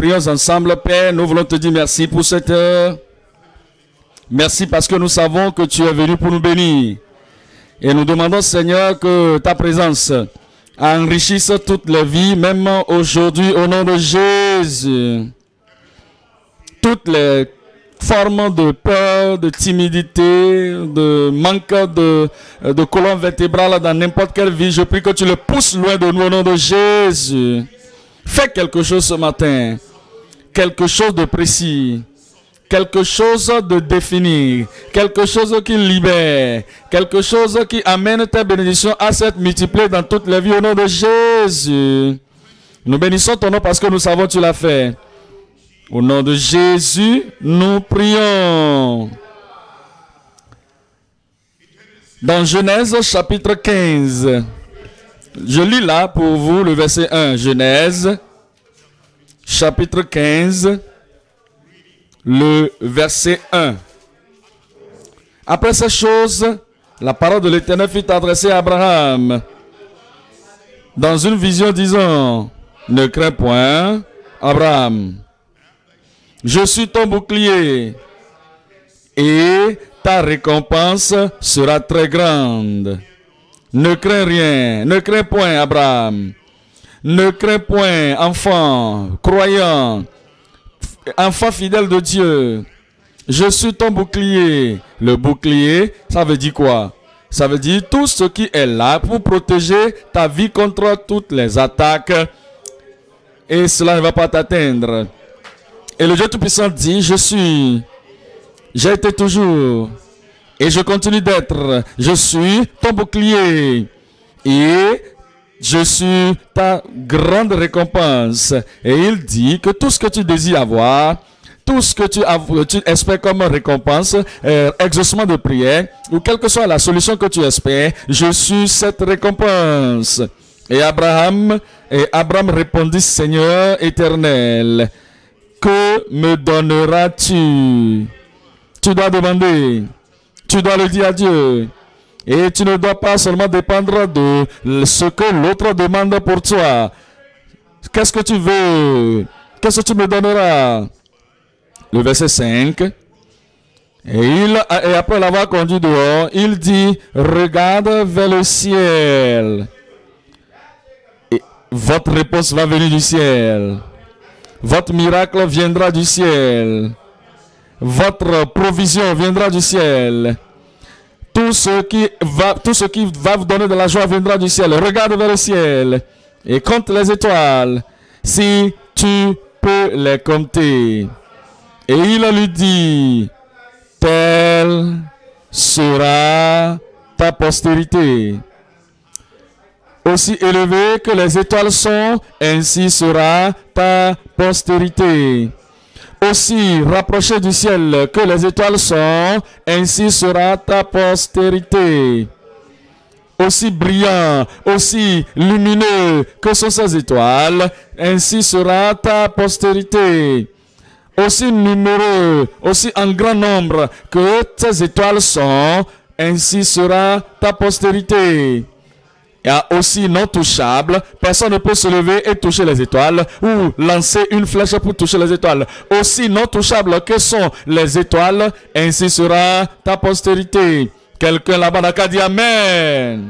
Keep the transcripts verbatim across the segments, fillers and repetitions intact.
prions ensemble, Père. Nous voulons te dire merci pour cette heure. Merci parce que nous savons que tu es venu pour nous bénir. Et nous demandons, Seigneur, que ta présence enrichisse toutes les vies, même aujourd'hui, au nom de Jésus. Toutes les formes de peur, de timidité, de manque de, de colonne vertébrale dans n'importe quelle vie, je prie que tu le pousses loin de nous au nom de Jésus. Fais quelque chose ce matin, quelque chose de précis, quelque chose de défini, quelque chose qui libère, quelque chose qui amène tes bénédictions à s'être multipliées dans toutes les vies au nom de Jésus. Nous bénissons ton nom parce que nous savons que tu l'as fait. Au nom de Jésus, nous prions. Dans Genèse chapitre quinze, je lis là pour vous le verset un. Genèse chapitre quinze, le verset un. Après ces choses, la parole de l'Éternel fut adressée à Abraham dans une vision disant, ne crains point, Abraham. Je suis ton bouclier et ta récompense sera très grande. Ne crains rien, ne crains point, Abraham. Ne crains point, enfant, croyant, enfant fidèle de Dieu. Je suis ton bouclier. Le bouclier, ça veut dire quoi? Ça veut dire tout ce qui est là pour protéger ta vie contre toutes les attaques. Et cela ne va pas t'atteindre. Et le Dieu Tout-Puissant dit, je suis, j'ai été toujours, et je continue d'être, je suis ton bouclier, et je suis ta grande récompense. Et il dit que tout ce que tu désires avoir, tout ce que tu, tu espères comme récompense, euh, exaucement de prière, ou quelle que soit la solution que tu espères, je suis cette récompense. Et Abraham, et Abraham répondit, Seigneur éternel, que me donneras-tu? Tu dois demander, tu dois le dire à Dieu. Et tu ne dois pas seulement dépendre de ce que l'autre demande pour toi. Qu'est-ce que tu veux? Qu'est-ce que tu me donneras? Le verset cinq. Et, il, et après l'avoir conduit dehors, il dit, regarde vers le ciel. Et votre réponse va venir du ciel. Votre miracle viendra du ciel. Votre provision viendra du ciel. Tout ce qui va, tout ce qui va vous donner de la joie viendra du ciel. Regarde vers le ciel et compte les étoiles, si tu peux les compter. Et il lui dit, telle sera ta postérité. Aussi élevé que les étoiles sont, ainsi sera ta postérité. Aussi rapproché du ciel que les étoiles sont, ainsi sera ta postérité. Aussi brillant, aussi lumineux que sont ces étoiles, ainsi sera ta postérité. Aussi numéroux, aussi en grand nombre que ces étoiles sont, ainsi sera ta postérité. Et aussi non touchable, personne ne peut se lever et toucher les étoiles ou lancer une flèche pour toucher les étoiles. Aussi non touchable que sont les étoiles, ainsi sera ta postérité. Quelqu'un là-bas n'a dit Amen.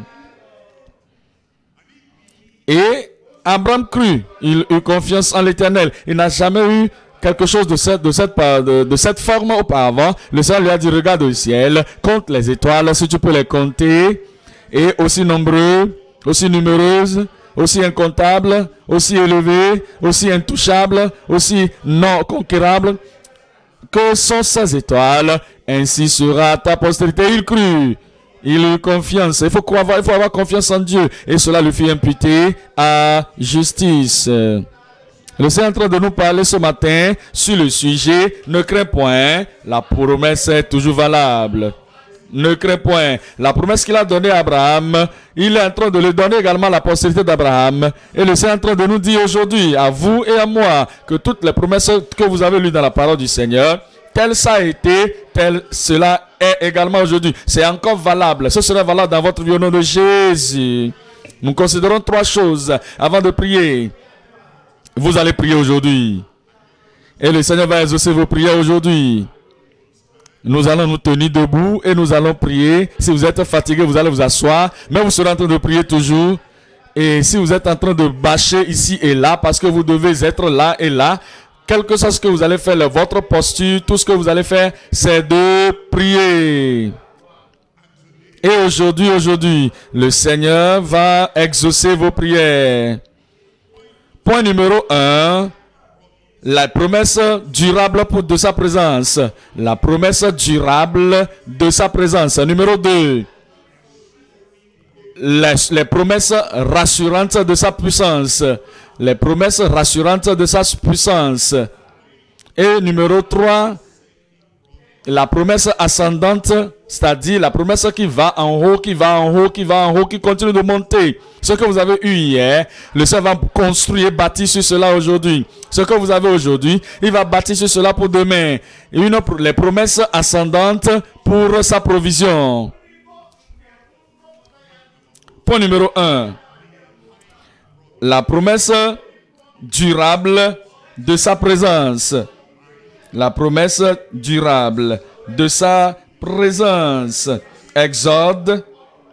Et Abraham crut, il eut confiance en l'Éternel. Il n'a jamais eu quelque chose de cette, de cette, de, de cette forme auparavant. Le Seigneur lui a dit, regarde au ciel, compte les étoiles, si tu peux les compter, et aussi nombreux, aussi numéreuses, aussi incomptables, aussi élevées, aussi intouchables, aussi non conquérables, que sont ces étoiles, ainsi sera ta postérité. Il crut, il eut confiance. Il faut croire, il faut avoir confiance en Dieu, et cela lui fut imputé à justice. Le Seigneur est en train de nous parler ce matin sur le sujet, ne crains point, la promesse est toujours valable. Ne crains point. La promesse qu'il a donnée à Abraham, il est en train de lui donner également la postérité d'Abraham. Et le Seigneur est en train de nous dire aujourd'hui, à vous et à moi, que toutes les promesses que vous avez lues dans la parole du Seigneur, tel ça a été, tel cela est également aujourd'hui. C'est encore valable. Ce sera valable dans votre vie au nom de Jésus. Nous considérons trois choses avant de prier. Vous allez prier aujourd'hui. Et le Seigneur va exaucer vos prières aujourd'hui. Nous allons nous tenir debout et nous allons prier. Si vous êtes fatigué, vous allez vous asseoir. Mais vous serez en train de prier toujours. Et si vous êtes en train de bâcher ici et là, parce que vous devez être là et là, quel que soit ce que vous allez faire, votre posture, tout ce que vous allez faire, c'est de prier. Et aujourd'hui, aujourd'hui, le Seigneur va exaucer vos prières. Point numéro un. La promesse durable pour de sa présence. La promesse durable de sa présence. Numéro deux. Les, les promesses rassurantes de sa puissance. Les promesses rassurantes de sa puissance. Et numéro trois. La promesse ascendante, c'est-à-dire la promesse qui va en haut, qui va en haut, qui va en haut, qui continue de monter. Ce que vous avez eu hier, le Seigneur va construire, bâtir sur cela aujourd'hui. Ce que vous avez aujourd'hui, il va bâtir sur cela pour demain. Une, les promesses ascendantes pour sa provision. Point numéro un. La promesse durable de sa présence. La promesse durable de sa présence. Exode,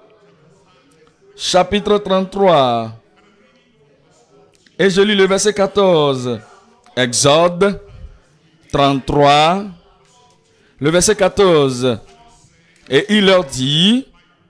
chapitre trente-trois. Et je lis le verset quatorze. Exode trente-trois, le verset quatorze. Et il leur dit,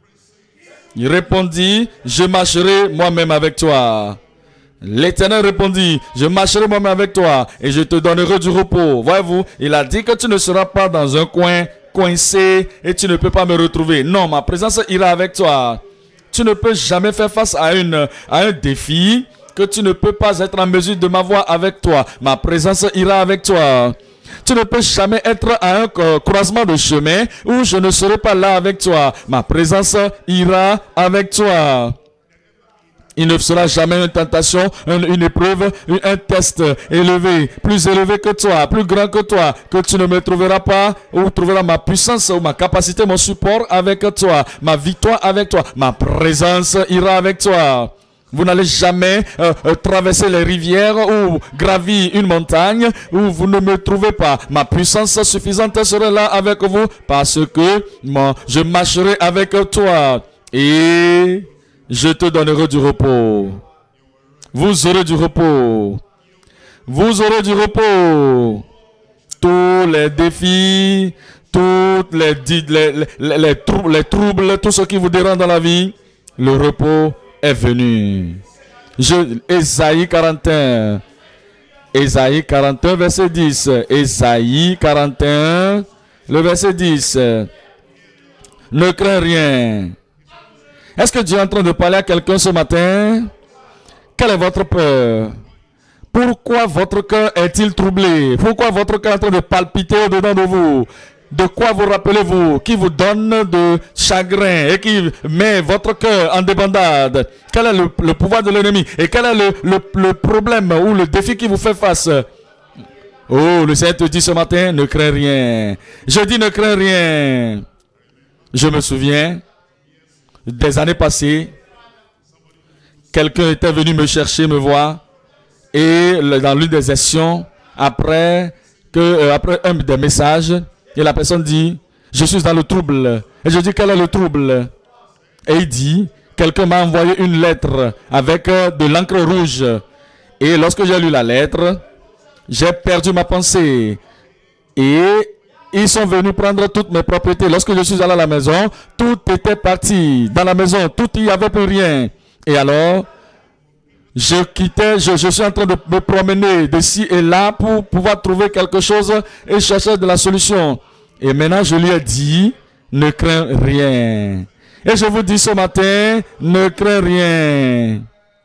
il répondit, je marcherai moi-même avec toi. L'Éternel répondit, je marcherai moi-même avec toi et je te donnerai du repos. Voyez-vous, il a dit que tu ne seras pas dans un coin coincé et tu ne peux pas me retrouver. Non, ma présence ira avec toi. Tu ne peux jamais faire face à, une, à un défi que tu ne peux pas être en mesure de m'avoir avec toi. Ma présence ira avec toi. Tu ne peux jamais être à un croisement de chemin où je ne serai pas là avec toi. Ma présence ira avec toi. Il ne sera jamais une tentation, une, une épreuve, un test élevé, plus élevé que toi, plus grand que toi, que tu ne me trouveras pas, ou trouveras ma puissance, ou ma capacité, mon support avec toi, ma victoire avec toi, ma présence ira avec toi. Vous n'allez jamais euh, euh, traverser les rivières ou gravir une montagne où vous ne me trouvez pas. Ma puissance suffisante sera là avec vous parce que moi, je marcherai avec toi et je te donnerai du repos. Vous aurez du repos. Vous aurez du repos. Tous les défis, toutes les, les, les, les, les, troubles, les troubles, tout ce qui vous dérange dans la vie, le repos est venu. Je, Ésaïe quarante et un. Ésaïe quarante et un, verset dix. Ésaïe quarante et un, le verset dix. Ne crains rien. Est-ce que Dieu est en train de parler à quelqu'un ce matin? Quelle est votre peur? Pourquoi votre cœur est-il troublé? Pourquoi votre cœur est en train de palpiter au-dedans de vous? De quoi vous rappelez-vous? Qui vous donne de chagrin et qui met votre cœur en débandade? Quel est le, le pouvoir de l'ennemi? Et quel est le, le, le problème ou le défi qui vous fait face? Oh, le Seigneur te dit ce matin, ne crains rien. Je dis ne crains rien. Je me souviens, des années passées, quelqu'un était venu me chercher, me voir, et dans l'une des sessions, après, que, euh, après un des messages, et la personne dit, je suis dans le trouble. Et je dis, quel est le trouble? Et il dit, quelqu'un m'a envoyé une lettre avec euh, de l'encre rouge. Et lorsque j'ai lu la lettre, j'ai perdu ma pensée. Et ils sont venus prendre toutes mes propriétés. Lorsque je suis allé à la maison, tout était parti. Dans la maison, tout, il n'y avait plus rien. Et alors, je quittais, je, je suis en train de me promener d'ici et là pour pouvoir trouver quelque chose et chercher de la solution. Et maintenant, je lui ai dit, ne crains rien. Et je vous dis ce matin, ne crains rien.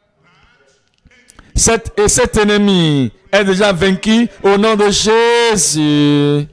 Cet, et cet ennemi est déjà vaincu au nom de Jésus.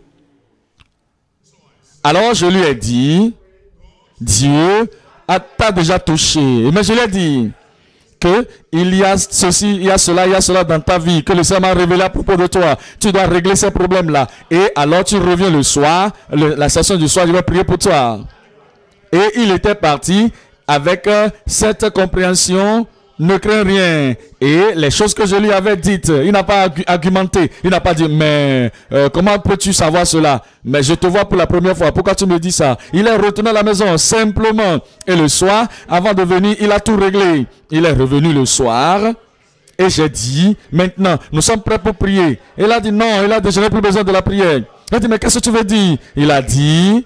Alors, je lui ai dit, Dieu t'a déjà touché. Mais je lui ai dit, que il y a ceci, il y a cela, il y a cela dans ta vie, que le Seigneur m'a révélé à propos de toi. Tu dois régler ces problèmes-là. Et alors tu reviens le soir, le, la session du soir, je vais prier pour toi. Et il était parti avec euh, cette compréhension ne crains rien. Et les choses que je lui avais dites, il n'a pas argumenté. Il n'a pas dit, mais euh, comment peux-tu savoir cela? Mais je te vois pour la première fois. Pourquoi tu me dis ça? Il est retourné à la maison, simplement. Et le soir, avant de venir, il a tout réglé. Il est revenu le soir. Et j'ai dit, maintenant, nous sommes prêts pour prier. Il a dit, non, il a dit, je n'ai plus besoin de la prière. Il a dit, mais qu'est-ce que tu veux dire? Il a dit,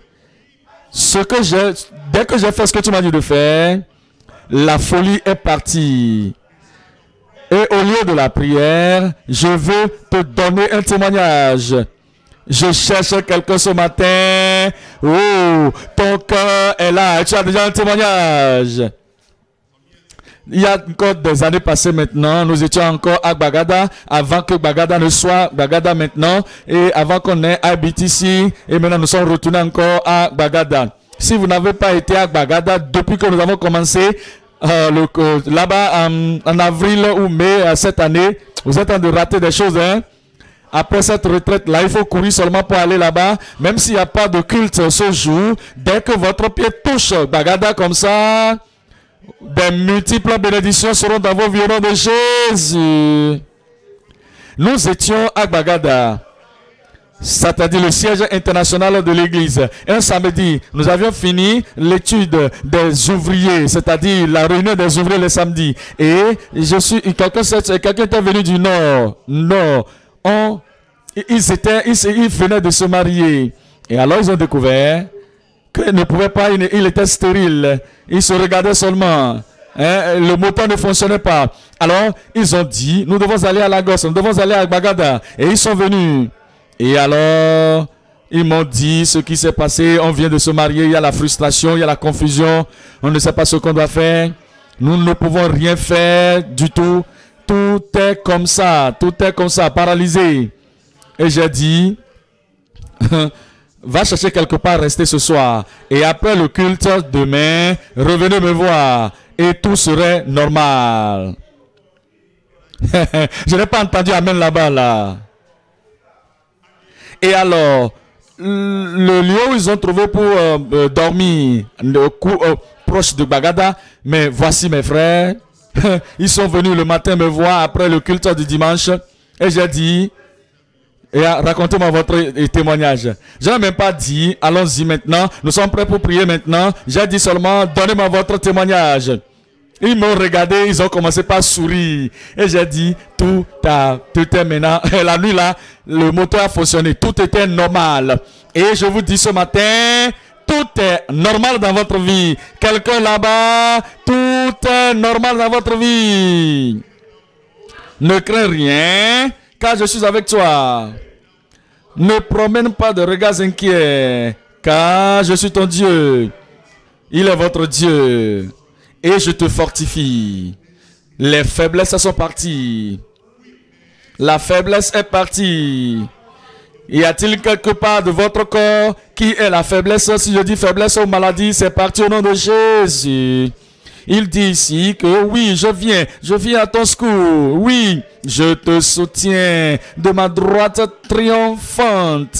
ce que j'ai, dès que j'ai fait ce que tu m'as dit de faire, la folie est partie. Et au lieu de la prière, je veux te donner un témoignage. Je cherche quelqu'un ce matin. Oh, ton cœur est là. Tu as déjà un témoignage. Il y a encore des années passées maintenant, nous étions encore à Gbagada, avant que Gbagada ne soit Gbagada maintenant, et avant qu'on ait habité ici, et maintenant nous sommes retournés encore à Gbagada. Si vous n'avez pas été à Gbagada depuis que nous avons commencé, euh, le, euh, là-bas en, en avril ou mai euh, cette année, vous êtes en train de rater des choses, hein. Après cette retraite-là, il faut courir seulement pour aller là-bas, même s'il n'y a pas de culte ce jour, dès que votre pied touche Gbagada comme ça, des multiples bénédictions seront dans vos vies au nom de Jésus. Nous étions à Gbagada, c'est-à-dire le siège international de l'église. Un samedi, nous avions fini l'étude des ouvriers, c'est-à-dire la réunion des ouvriers le samedi. Et je suis, quelqu'un quelqu'un était venu du nord. Nord. On, ils, étaient, ils, ils venaient de se marier. Et alors ils ont découvert qu'il ne pouvait pas, il, il était stérile. Il se regardait seulement. Hein, le moteur ne fonctionnait pas. Alors, ils ont dit, nous devons aller à Lagos, nous devons aller à Gbagada. Et ils sont venus. Et alors, ils m'ont dit ce qui s'est passé. On vient de se marier, il y a la frustration, il y a la confusion. On ne sait pas ce qu'on doit faire. Nous ne pouvons rien faire du tout. Tout est comme ça, tout est comme ça, paralysé. Et j'ai dit... va chercher quelque part, rester ce soir. Et après le culte, demain, revenez me voir. Et tout serait normal. Je n'ai pas entendu amen là-bas, là. Et alors, le lieu où ils ont trouvé pour euh, euh, dormir, le coup, euh, proche de Gbagada, mais voici mes frères. Ils sont venus le matin me voir après le culte du dimanche. Et j'ai dit... Et racontez-moi votre témoignage. Je n'ai même pas dit, allons-y maintenant, nous sommes prêts pour prier maintenant. J'ai dit seulement, donnez-moi votre témoignage. Ils m'ont regardé, ils ont commencé par sourire. Et j'ai dit, tout, a, tout est maintenant. Et la nuit là, le moteur a fonctionné, tout était normal. Et je vous dis ce matin, tout est normal dans votre vie. Quelqu'un là-bas, tout est normal dans votre vie. Ne crains rien, car je suis avec toi. Ne promène pas de regards inquiets, car je suis ton Dieu. Il est votre Dieu. Et je te fortifie. Les faiblesses sont parties. La faiblesse est partie. Y a-t-il quelque part de votre corps qui est la faiblesse? Si je dis faiblesse ou maladie, c'est parti au nom de Jésus. Il dit ici que oui, je viens, je viens à ton secours. Oui, je te soutiens de ma droite triomphante.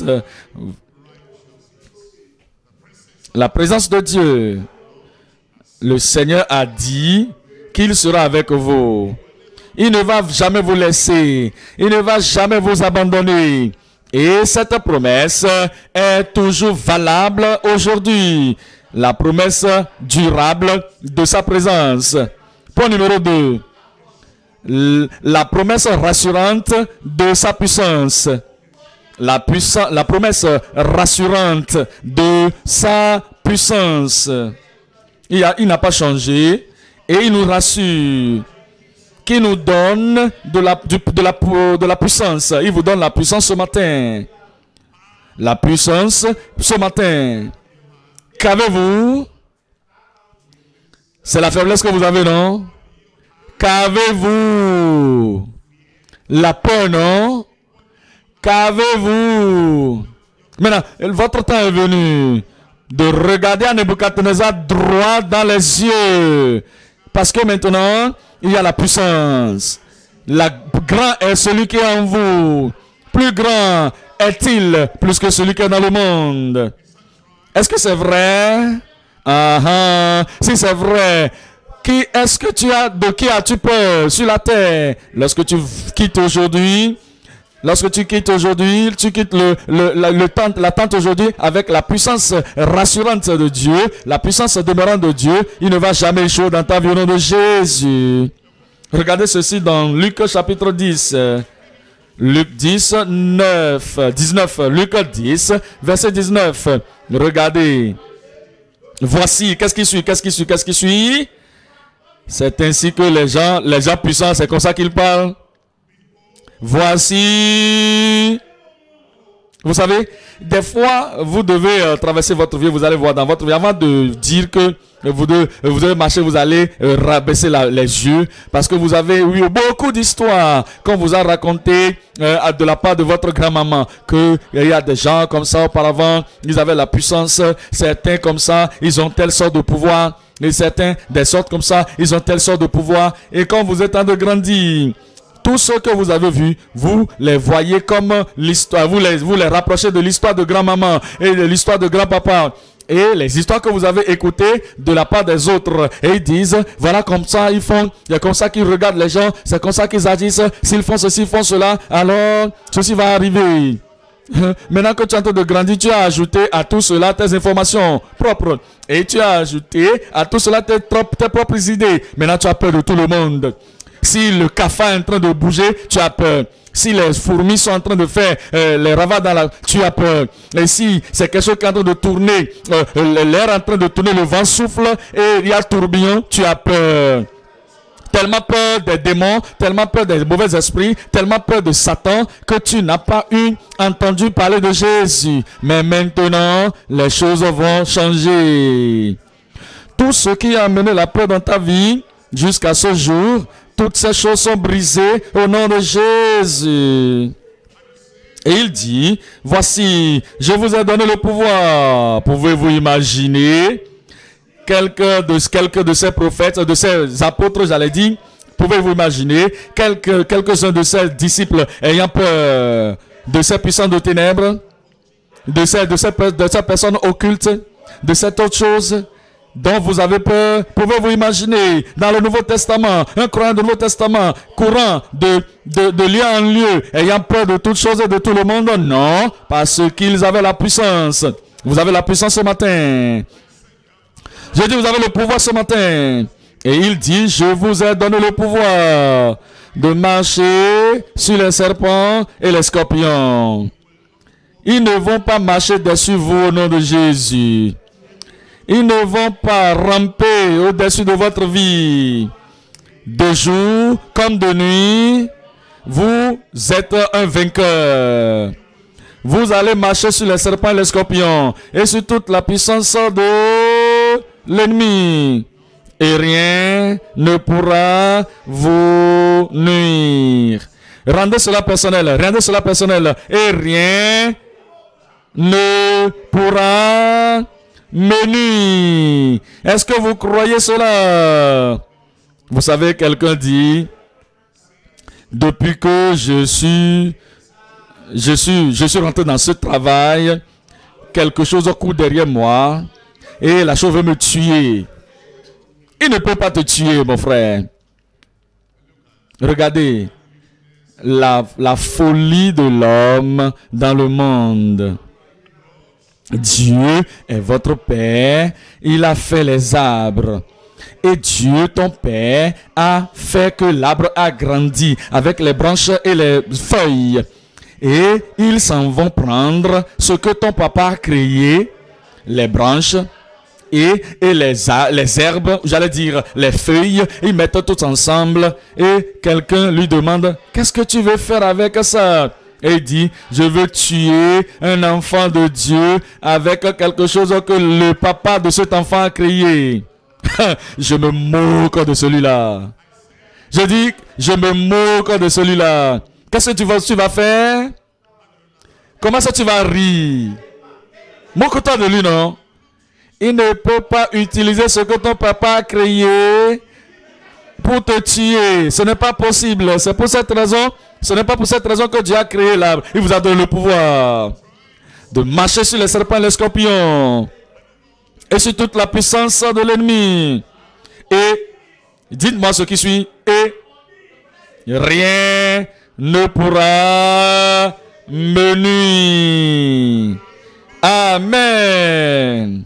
La présence de Dieu. Le Seigneur a dit qu'il sera avec vous. Il ne va jamais vous laisser. Il ne va jamais vous abandonner. Et cette promesse est toujours valable aujourd'hui. La promesse durable de sa présence. Point numéro deux. La promesse rassurante de sa puissance. La, puissance, la promesse rassurante de sa puissance. Il, a, il n'a pas changé et il nous rassure. Qui nous donne de la, du, de, la, de la puissance. Il vous donne la puissance ce matin. La puissance ce matin. Qu'avez-vous? C'est la faiblesse que vous avez, non? Qu'avez-vous? La peur, non? Qu'avez-vous? Maintenant, votre temps est venu de regarder à Nebuchadnezzar droit dans les yeux. Parce que maintenant, il y a la puissance. La grand est celui qui est en vous. Plus grand est-il plus que celui qui est dans le monde. Est-ce que c'est vrai? Ah, ah. Si c'est vrai, qui est-ce que tu as, de qui as-tu peur sur la terre? Lorsque tu quittes aujourd'hui, lorsque tu quittes aujourd'hui, tu quittes le, le, la, le tente, la tente aujourd'hui avec la puissance rassurante de Dieu, la puissance demeurante de Dier, il ne va jamais échouer dans ta vie au nom de Jésus. Regardez ceci dans Luc chapitre dix. Luc dix, neuf, dix-neuf, Luc dix, verset dix-neuf. Regardez. Voici, qu'est-ce qui suit, qu'est-ce qui suit, qu'est-ce qui suit? C'est ainsi que les gens, les gens puissants, c'est comme ça qu'ils parlent. Voici. Vous savez, des fois, vous devez euh, traverser votre vie, vous allez voir dans votre vie, avant de dire que vous devez, vous devez marcher, vous allez euh, rabaisser la, les yeux, parce que vous avez eu beaucoup d'histoires qu'on vous a raconté euh, de la part de votre grand-maman, qu'il y a des gens comme ça auparavant, ils avaient la puissance, certains comme ça, ils ont telle sorte de pouvoir, et certains, des sortes comme ça, ils ont telle sorte de pouvoir, et quand vous êtes en train de grandir, tous ceux que vous avez vus, vous les voyez comme l'histoire, vous les, vous les rapprochez de l'histoire de grand-maman et de l'histoire de grand-papa. Et les histoires que vous avez écoutées de la part des autres. Et ils disent, voilà comme ça ils font, il y a comme ça qu'ils regardent les gens, c'est comme ça qu'ils agissent, s'ils font ceci, ils font cela, alors ceci va arriver. Maintenant que tu es en train de grandir, tu as ajouté à tout cela tes informations propres. Et tu as ajouté à tout cela tes, tes propres idées. Maintenant tu as peur de tout le monde. Si le cafard est en train de bouger, tu as peur. Si les fourmis sont en train de faire euh, les ravages dans la... Tu as peur. Et si c'est quelque chose qui est en train de tourner, euh, l'air est en train de tourner, le vent souffle et il y a tourbillon, tu as peur. Tellement peur des démons, tellement peur des mauvais esprits, tellement peur de Satan que tu n'as pas eu entendu parler de Jésus. Mais maintenant, les choses vont changer. Tout ce qui a amené la peur dans ta vie jusqu'à ce jour, toutes ces choses sont brisées au nom de Jésus. Et il dit, voici, je vous ai donné le pouvoir. Pouvez-vous imaginer quelques de, quelques de ces prophètes, de ces apôtres, j'allais dire, pouvez-vous imaginer quelques, quelques-uns de ces disciples ayant peur de ces puissants de ténèbres, de ces, de ces, de ces personnes occultes, de cette autre chose dont vous avez peur? Pouvez-vous imaginer dans le Nouveau Testament, un croyant du Nouveau Testament courant de, de, de lieu en lieu, ayant peur de toutes choses et de tout le monde? Non, parce qu'ils avaient la puissance. Vous avez la puissance ce matin. Je dis, vous avez le pouvoir ce matin. Et il dit, je vous ai donné le pouvoir de marcher sur les serpents et les scorpions. Ils ne vont pas marcher dessus vous au nom de Jésus. Ils ne vont pas ramper au-dessus de votre vie. De jour comme de nuit, vous êtes un vainqueur. Vous allez marcher sur les serpents et les scorpions et sur toute la puissance de l'ennemi. Et rien ne pourra vous nuire. Rendez cela personnel, rendez cela personnel. Et rien ne pourra menu. Est-ce que vous croyez cela? Vous savez, quelqu'un dit, depuis que je suis, je suis, je suis rentré dans ce travail, quelque chose court derrière moi et la chose veut me tuer. Il ne peut pas te tuer, mon frère. Regardez la, la folie de l'homme dans le monde. Dieu est votre Père, il a fait les arbres. Et Dieu, ton Père, a fait que l'arbre a grandi avec les branches et les feuilles. Et ils s'en vont prendre ce que ton papa a créé, les branches et, et les, les herbes, j'allais dire les feuilles, ils mettent tout ensemble. Et quelqu'un lui demande, qu'est-ce que tu veux faire avec ça? Et il dit, je veux tuer un enfant de Dieu avec quelque chose que le papa de cet enfant a créé. Je me moque de celui-là. Je dis, je me moque de celui-là. Qu'est-ce que tu vas, tu vas faire? Comment ça tu vas rire? Moque-toi de lui, non? Il ne peut pas utiliser ce que ton papa a créé pour te tuer. Ce n'est pas possible. C'est pour cette raison, ce n'est pas pour cette raison que Dieu a créé l'arbre. Il vous a donné le pouvoir de marcher sur les serpents et les scorpions et sur toute la puissance de l'ennemi. Et Dites-moi ce qui suit. Et rien ne pourra me nuire. Amen.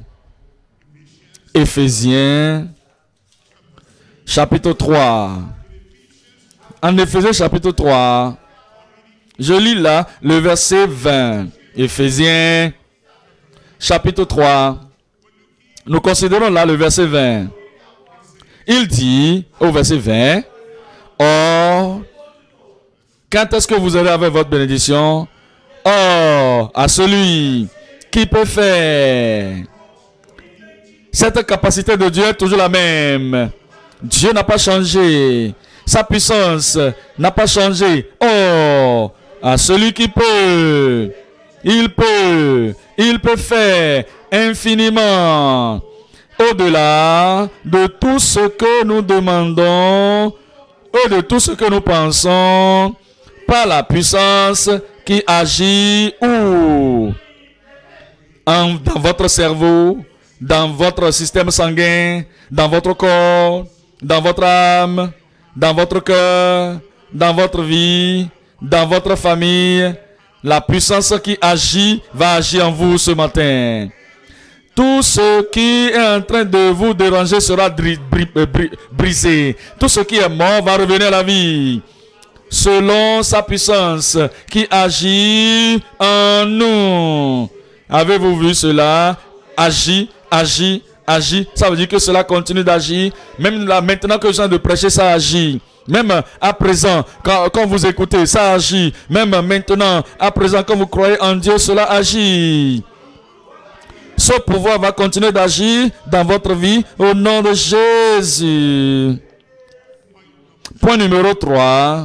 Éphésiens chapitre trois. En Éphésiens chapitre trois, je lis là le verset vingt. Éphésiens chapitre trois. Nous considérons là le verset vingt. Il dit au verset vingt, or, quand est-ce que vous allez avec votre bénédiction? Or, à celui qui peut faire. Cette capacité de Dieu est toujours la même. Dieu n'a pas changé. Sa puissance n'a pas changé. Oh, à celui qui peut, il peut, il peut faire infiniment au-delà de tout ce que nous demandons et de tout ce que nous pensons par la puissance qui agit où? En, dans votre cerveau, dans votre système sanguin, dans votre corps, dans votre âme, dans votre cœur, dans votre vie, dans votre famille. La puissance qui agit va agir en vous ce matin. Tout ce qui est en train de vous déranger sera brisé. Tout ce qui est mort va revenir à la vie. Selon sa puissance qui agit en nous. Avez-vous vu cela? Agit, agit, agit. Ça veut dire que cela continue d'agir. Même là, maintenant que je viens de prêcher, ça agit. Même à présent, quand, quand vous écoutez, ça agit. Même maintenant, à présent, quand vous croyez en Dieu, cela agit. Ce pouvoir va continuer d'agir dans votre vie au nom de Jésus. Point numéro trois.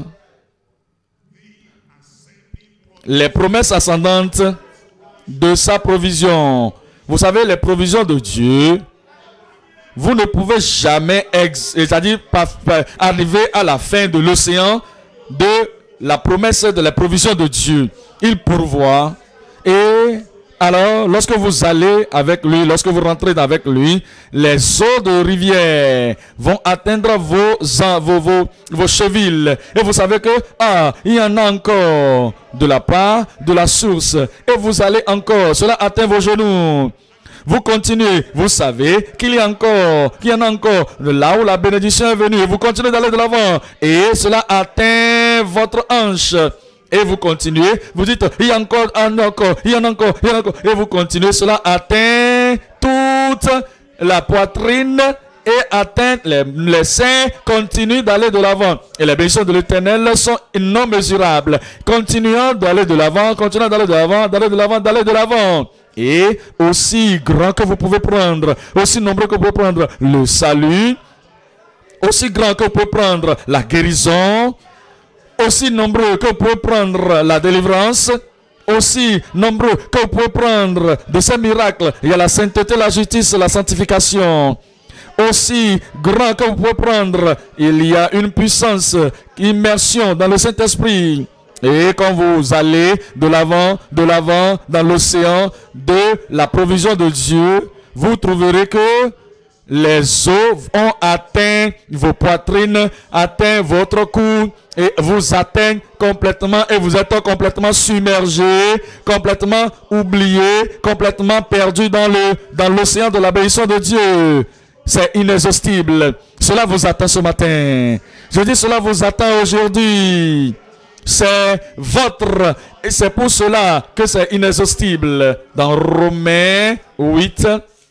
Les promesses ascendantes de sa provision. Vous savez, les provisions de Dieu, vous ne pouvez jamais, c'est-à-dire arriver à la fin de l'océan de la promesse de la provision de Dieu. Il pourvoit. Et alors, lorsque vous allez avec lui, lorsque vous rentrez avec lui, les eaux de rivière vont atteindre vos, vos, vos, vos chevilles. Et vous savez que, ah, il y en a encore de la part de la source. Et vous allez encore, cela atteint vos genoux. Vous continuez, vous savez qu'il y a encore, qu'il y en a encore de là où la bénédiction est venue. Vous continuez d'aller de l'avant. Et cela atteint votre hanche. Et vous continuez, vous dites, il y a encore, il y en a encore, il y en a encore, il y en a encore. Et vous continuez, cela atteint toute la poitrine et atteint les, les seins, continue d'aller de l'avant. Et les bénédictions de l'Éternel sont non mesurables. Continuons d'aller de l'avant, continuons d'aller de l'avant, d'aller de l'avant, d'aller de l'avant. Et aussi grand que vous pouvez prendre, aussi nombreux que vous pouvez prendre le salut, aussi grand que vous pouvez prendre la guérison, aussi nombreux que vous pouvez prendre la délivrance, aussi nombreux que vous pouvez prendre de ces miracles. Il y a la sainteté, la justice, la sanctification. Aussi grand que vous pouvez prendre, il y a une puissance, immersion dans le Saint-Esprit. Et quand vous allez de l'avant, de l'avant, dans l'océan de la provision de Dieu, vous trouverez que les eaux ont atteint vos poitrines, atteint votre cou et vous atteignent complètement et vous êtes complètement submergé, complètement oublié, complètement perdu dans le dans l'océan de la bénédiction de Dieu. C'est inexhaustible. Cela vous attend ce matin. Je dis cela vous attend aujourd'hui. C'est votre, et c'est pour cela que c'est inexhaustible. Dans Romains huit,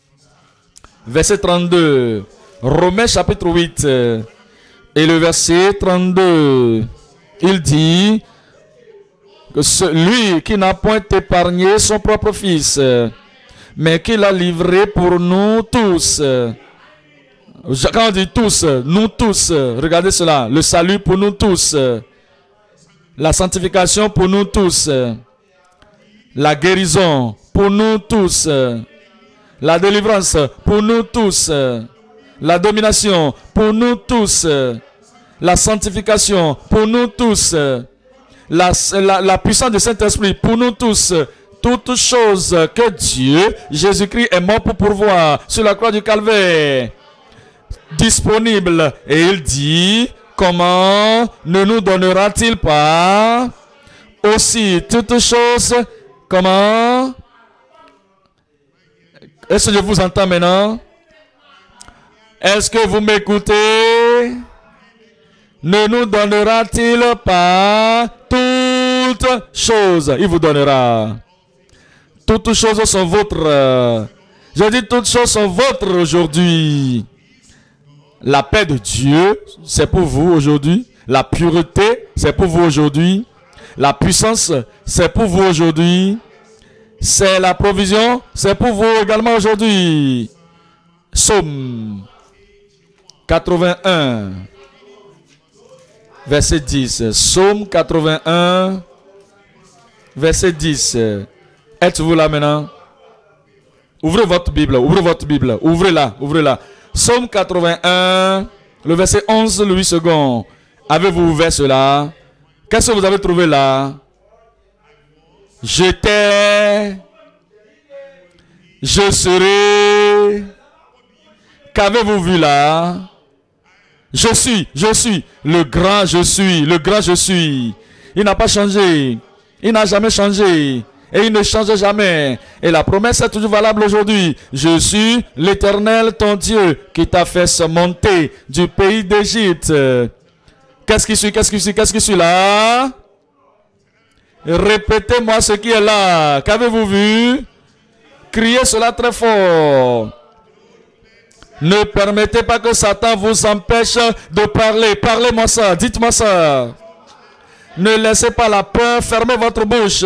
verset trente-deux. Romains chapitre huit, et le verset trente-deux. Il dit que celui qui n'a point épargné son propre fils, mais qui l'a livré pour nous tous. Quand on dit tous, nous tous, regardez cela, le salut pour nous tous. La sanctification pour nous tous. La guérison pour nous tous. La délivrance pour nous tous. La domination pour nous tous. La sanctification pour nous tous. La, la, la puissance du Saint-Esprit pour nous tous. Toutes choses que Dieu, Jésus-Christ est mort pour pourvoir sur la croix du Calvaire. disponible. Et il dit, comment ne nous donnera-t-il pas aussi toutes choses? Comment? Est-ce que je vous entends maintenant? Est-ce que vous m'écoutez? Ne nous donnera-t-il pas toutes choses? Il vous donnera. Toutes choses sont vôtres. Je dis toutes choses sont vôtres aujourd'hui. La paix de Dieu, c'est pour vous aujourd'hui. La pureté, c'est pour vous aujourd'hui. La puissance, c'est pour vous aujourd'hui. C'est la provision, c'est pour vous également aujourd'hui. Psaume quatre-vingt-un, verset dix. Psaume quatre-vingt-un, verset dix. Êtes-vous là maintenant? Ouvrez votre Bible, ouvrez votre Bible, ouvrez-la, ouvrez-la. Psaume quatre-vingt-un, le verset onze, le huit secondes. Avez-vous ouvert cela? Qu'est-ce que vous avez trouvé là? J'étais, je serai. Qu'avez-vous vu là? Je suis, je suis, le grand je suis, le grand je suis. Il n'a pas changé, il n'a jamais changé. Et il ne change jamais. Et la promesse est toujours valable aujourd'hui. Je suis l'Éternel, ton Dieu, qui t'a fait se monter du pays d'Égypte. Qu'est-ce qui suit? Qu'est-ce qui suit? Qu'est-ce qui suit là? Répétez-moi ce qui est là. Qu'avez-vous vu? Criez cela très fort. Ne permettez pas que Satan vous empêche de parler. Parlez-moi ça. Dites-moi ça. Ne laissez pas la peur fermer votre bouche.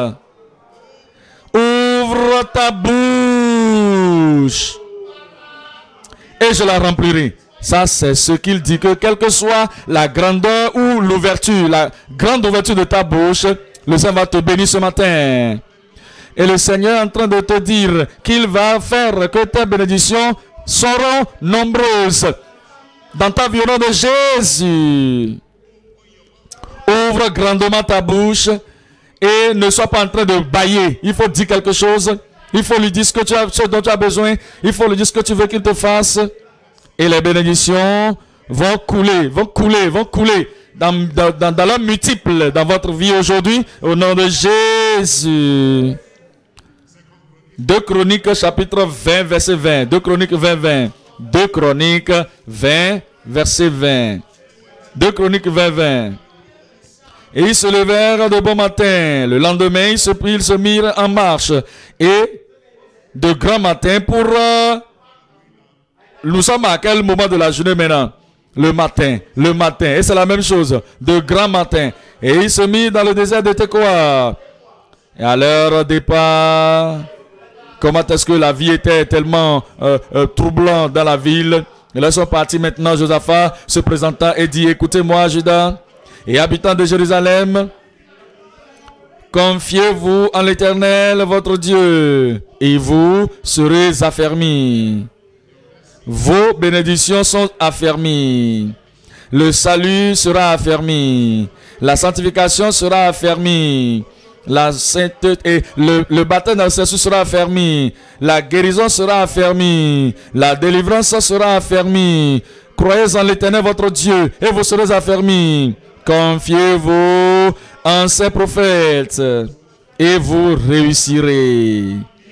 Ouvre ta bouche et je la remplirai. Ça, c'est ce qu'il dit, que quelle que soit la grandeur ou l'ouverture, la grande ouverture de ta bouche, le Seigneur va te bénir ce matin. Et le Seigneur est en train de te dire qu'il va faire que tes bénédictions seront nombreuses dans ta vie au nom de Jésus. Ouvre grandement ta bouche. Et ne sois pas en train de bâiller. Il faut dire quelque chose. Il faut lui dire ce, que tu as, ce dont tu as besoin. Il faut lui dire ce que tu veux qu'il te fasse. Et les bénédictions vont couler, vont couler, vont couler dans, dans, dans, dans l'homme multiple dans votre vie aujourd'hui. Au nom de Jésus. deux Chroniques chapitre vingt, verset vingt. deux Chroniques vingt, vingt. deux Chroniques vingt, verset vingt. deux Chroniques vingt, vingt. Et ils se levèrent de bon matin. Le lendemain, ils se, ils se mirent en marche. Et de grand matin pour... Euh, nous sommes à quel moment de la journée maintenant? Le matin. Le matin. Et c'est la même chose. De grand matin. Et ils se mirent dans le désert de Tekoa. Et à leur départ, comment est-ce que la vie était tellement euh, euh, troublante dans la ville. Et là, ils sont partis maintenant. Josaphat se présentant et dit, écoutez-moi, Judas. Et habitants de Jérusalem, confiez-vous en l'Éternel, votre Dieu, et vous serez affermis. Vos bénédictions sont affermies. Le salut sera affermi. La sanctification sera affermie. La sainteté et le, le baptême dans le Saint-Esprit sera affermi. La guérison sera affermie. La délivrance sera affermie. Croyez en l'Éternel, votre Dieu, et vous serez affermis. Confiez-vous en ces prophètes et vous réussirez.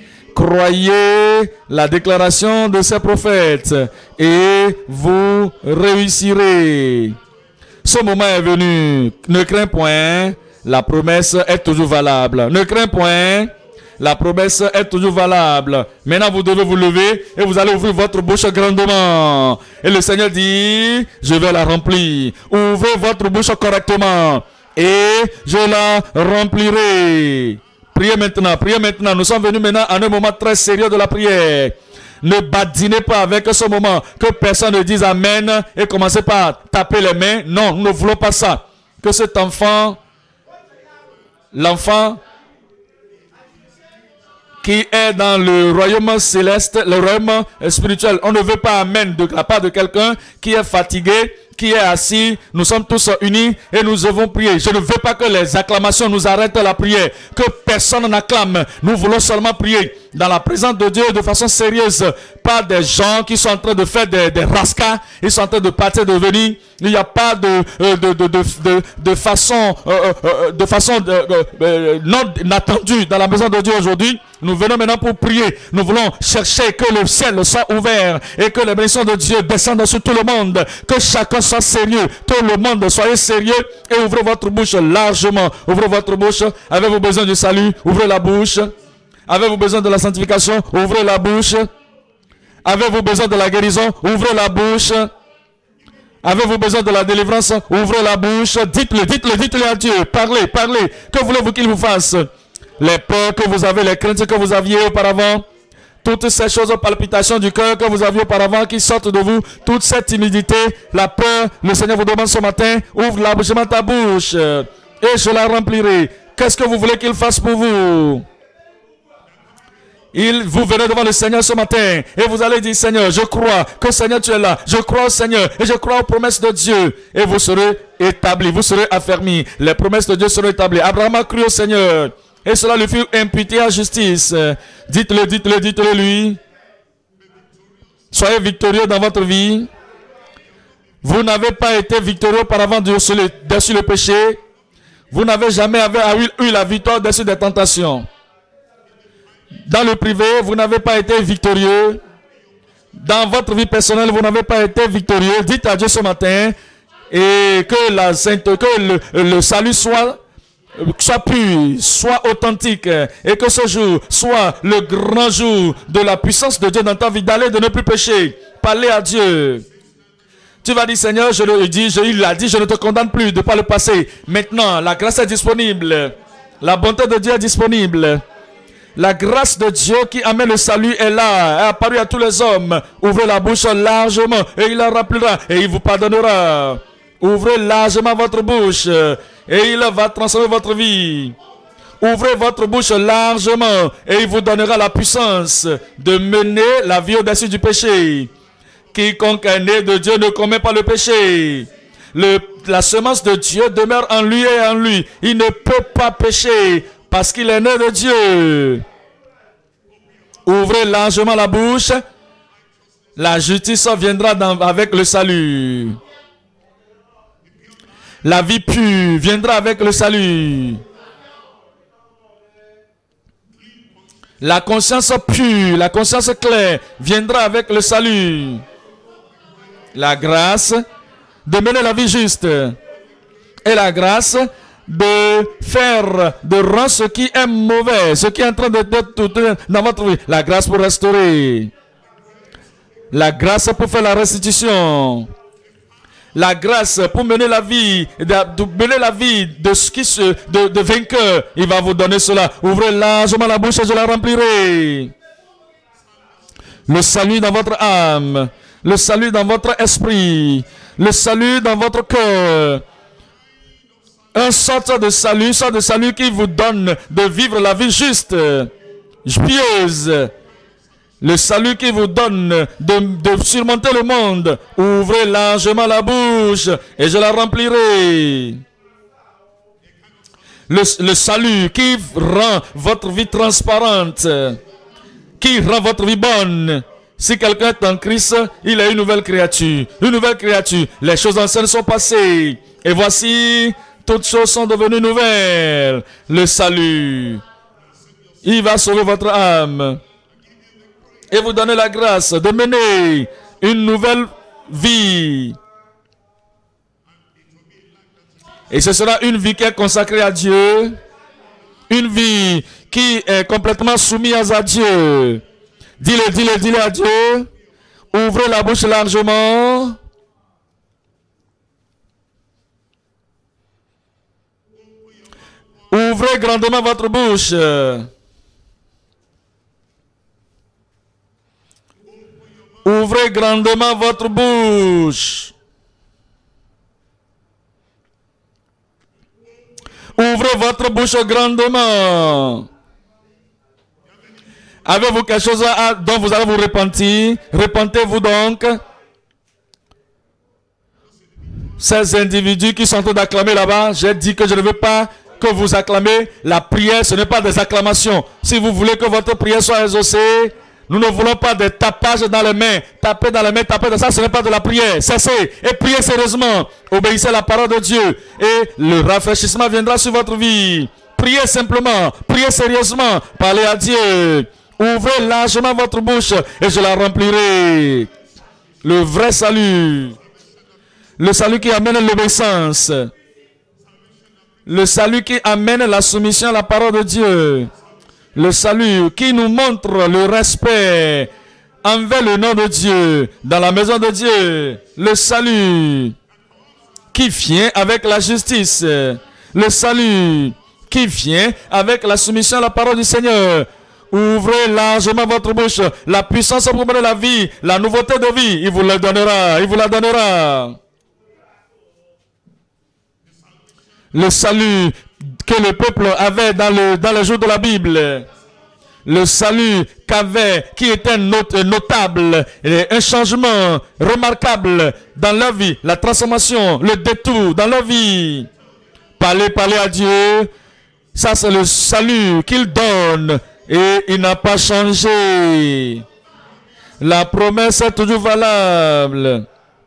Croyez la déclaration de ces prophètes et vous réussirez. Ce moment est venu. Ne crains point, la promesse est toujours valable. Ne crains point, la promesse est toujours valable. Maintenant, vous devez vous lever et vous allez ouvrir votre bouche grandement. Et le Seigneur dit, je vais la remplir. Ouvrez votre bouche correctement et je la remplirai. Priez maintenant, priez maintenant. Nous sommes venus maintenant à un moment très sérieux de la prière. Ne badinez pas avec ce moment. Que personne ne dise Amen et commencez pas à taper les mains. Non, nous ne voulons pas ça. Que cet enfant, l'enfant qui est dans le royaume céleste, le royaume spirituel. On ne veut pas Amen de la part de quelqu'un qui est fatigué, qui est assis. Nous sommes tous unis et nous devons prier. Je ne veux pas que les acclamations nous arrêtent la prière. Que personne n'acclame. Nous voulons seulement prier. dans la présence de Dieu de façon sérieuse, pas des gens qui sont en train de faire des, des rascas, ils sont en train de partir, de venir. Il n'y a pas de, de, de, de, de, de façon, euh, de façon de, euh, non inattendue dans la maison de Dieu aujourd'hui. Nous venons maintenant pour prier. Nous voulons chercher que le ciel soit ouvert et que les bénédictions de Dieu descendent sur tout le monde. Que chacun soit sérieux. Tout le monde soyez sérieux et ouvrez votre bouche largement. Ouvrez votre bouche. Avez-vous besoin du salut? Ouvrez la bouche. Avez-vous besoin de la sanctification? Ouvrez la bouche. Avez-vous besoin de la guérison? Ouvrez la bouche. Avez-vous besoin de la délivrance? Ouvrez la bouche. Dites-le, dites-le, dites-le à Dieu. Parlez, parlez. Que voulez-vous qu'il vous fasse? Les peurs que vous avez, les craintes que vous aviez auparavant, toutes ces choses, palpitations du cœur que vous aviez auparavant qui sortent de vous, toute cette timidité, la peur, le Seigneur vous demande ce matin, ouvre largement ta bouche et je la remplirai. Qu'est-ce que vous voulez qu'il fasse pour vous? Il, vous venez devant le Seigneur ce matin et vous allez dire, Seigneur, je crois que Seigneur tu es là. Je crois au Seigneur et je crois aux promesses de Dieu. Et vous serez établis, vous serez affermis. Les promesses de Dieu seront établies. Abraham a cru au Seigneur et cela lui fut imputé à justice. Dites-le, dites-le, dites-le lui. Soyez victorieux dans votre vie. Vous n'avez pas été victorieux auparavant dessus le, dessus le péché. Vous n'avez jamais eu la victoire dessus des tentations. Dans le privé, vous n'avez pas été victorieux. Dans votre vie personnelle, vous n'avez pas été victorieux. Dites à Dieu ce matin et que la sainte, que le, le salut soit, soit pur, soit authentique et que ce jour soit le grand jour de la puissance de Dieu dans ta vie, d'aller de ne plus pécher. Parlez à Dieu. Tu vas dire, Seigneur, je le dis, je, il l'a dit, je ne te condamne plus de pas le passer. Maintenant, la grâce est disponible. La bonté de Dieu est disponible. La grâce de Dieu qui amène le salut est là, est apparue à tous les hommes. Ouvrez la bouche largement et il la remplira et il vous pardonnera. Ouvrez largement votre bouche et il va transformer votre vie. Ouvrez votre bouche largement et il vous donnera la puissance de mener la vie au-dessus du péché. Quiconque est né de Dieu ne commet pas le péché. Le, la semence de Dieu demeure en lui et en lui. Il ne peut pas pécher parce qu'il est né de Dieu. Ouvrez largement la bouche. La justice viendra dans, avec le salut. La vie pure viendra avec le salut. La conscience pure, la conscience claire viendra avec le salut. La grâce de mener la vie juste. Et la grâce de faire, de rendre ce qui est mauvais, ce qui est en train de être dans votre vie. La grâce pour restaurer. La grâce pour faire la restitution. La grâce pour mener la vie, de, de mener la vie de ce qui se, de, de vainqueur. Il va vous donner cela. Ouvrez largement la bouche et je la remplirai. Le salut dans votre âme. Le salut dans votre esprit. Le salut dans votre cœur. Un sorte de salut, sorte de salut qui vous donne de vivre la vie juste, pieuse. Le salut qui vous donne de, de surmonter le monde. Ouvrez largement la bouche et je la remplirai. Le, le salut qui rend votre vie transparente, qui rend votre vie bonne. Si quelqu'un est en Christ, il est une nouvelle créature. Une nouvelle créature. Les choses anciennes sont passées. Et voici, toutes choses sont devenues nouvelles. Le salut. Il va sauver votre âme. Et vous donner la grâce de mener une nouvelle vie. Et ce sera une vie qui est consacrée à Dieu. Une vie qui est complètement soumise à Dieu. Dis-le, dis-le, dis-le à Dieu. Ouvrez la bouche largement. Ouvrez grandement votre bouche. Ouvrez grandement votre bouche. Ouvrez votre bouche grandement. Avez-vous quelque chose à, dont vous allez vous repentir? Repentez-vous donc. Ces individus qui sont en train d'acclamer là-bas, j'ai dit que je ne veux pas que vous acclamez. La prière, ce n'est pas des acclamations. Si vous voulez que votre prière soit exaucée, nous ne voulons pas des tapages dans les mains. Taper dans les mains, taper dans ça, ce n'est pas de la prière. Cessez et priez sérieusement. Obéissez à la parole de Dieu et le rafraîchissement viendra sur votre vie. Priez simplement, priez sérieusement, parlez à Dieu. Ouvrez largement votre bouche et je la remplirai. Le vrai salut. Le salut qui amène l'obéissance. Le salut qui amène la soumission à la parole de Dieu. Le salut qui nous montre le respect envers le nom de Dieu dans la maison de Dieu. Le salut qui vient avec la justice. Le salut qui vient avec la soumission à la parole du Seigneur. Ouvrez largement votre bouche. La puissance pour mener la vie, la nouveauté de vie, il vous la donnera. Il vous la donnera. Le salut que le peuple avait dans le, dans les jours de la Bible. Le salut qu'avait, qui était not, notable, et un changement remarquable dans leur vie, la transformation, le détour dans leur vie. Parlez, parlez à Dieu. Ça, c'est le salut qu'il donne et il n'a pas changé. La promesse est toujours valable.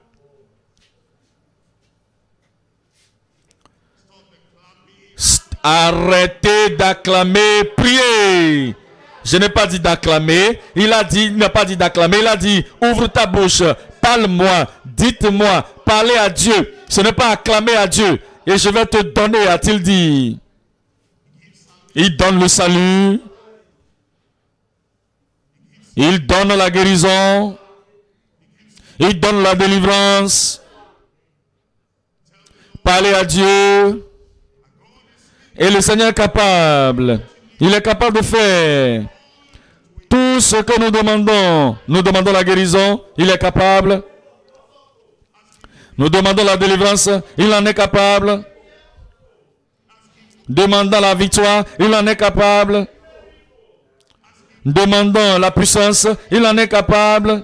Arrêtez d'acclamer, priez. Je n'ai pas dit d'acclamer. Il a dit, il n'a pas dit d'acclamer. Il a dit, ouvre ta bouche, parle-moi, dites-moi, parlez à Dieu. Ce n'est pas acclamer à Dieu. Et je vais te donner, a-t-il dit. Il donne le salut. Il donne la guérison. Il donne la délivrance. Parlez à Dieu. Et le Seigneur est capable. Il est capable de faire tout ce que nous demandons. Nous demandons la guérison. Il est capable. Nous demandons la délivrance. Il en est capable. Demandons la victoire. Il en est capable. Demandons la puissance. Il en est capable.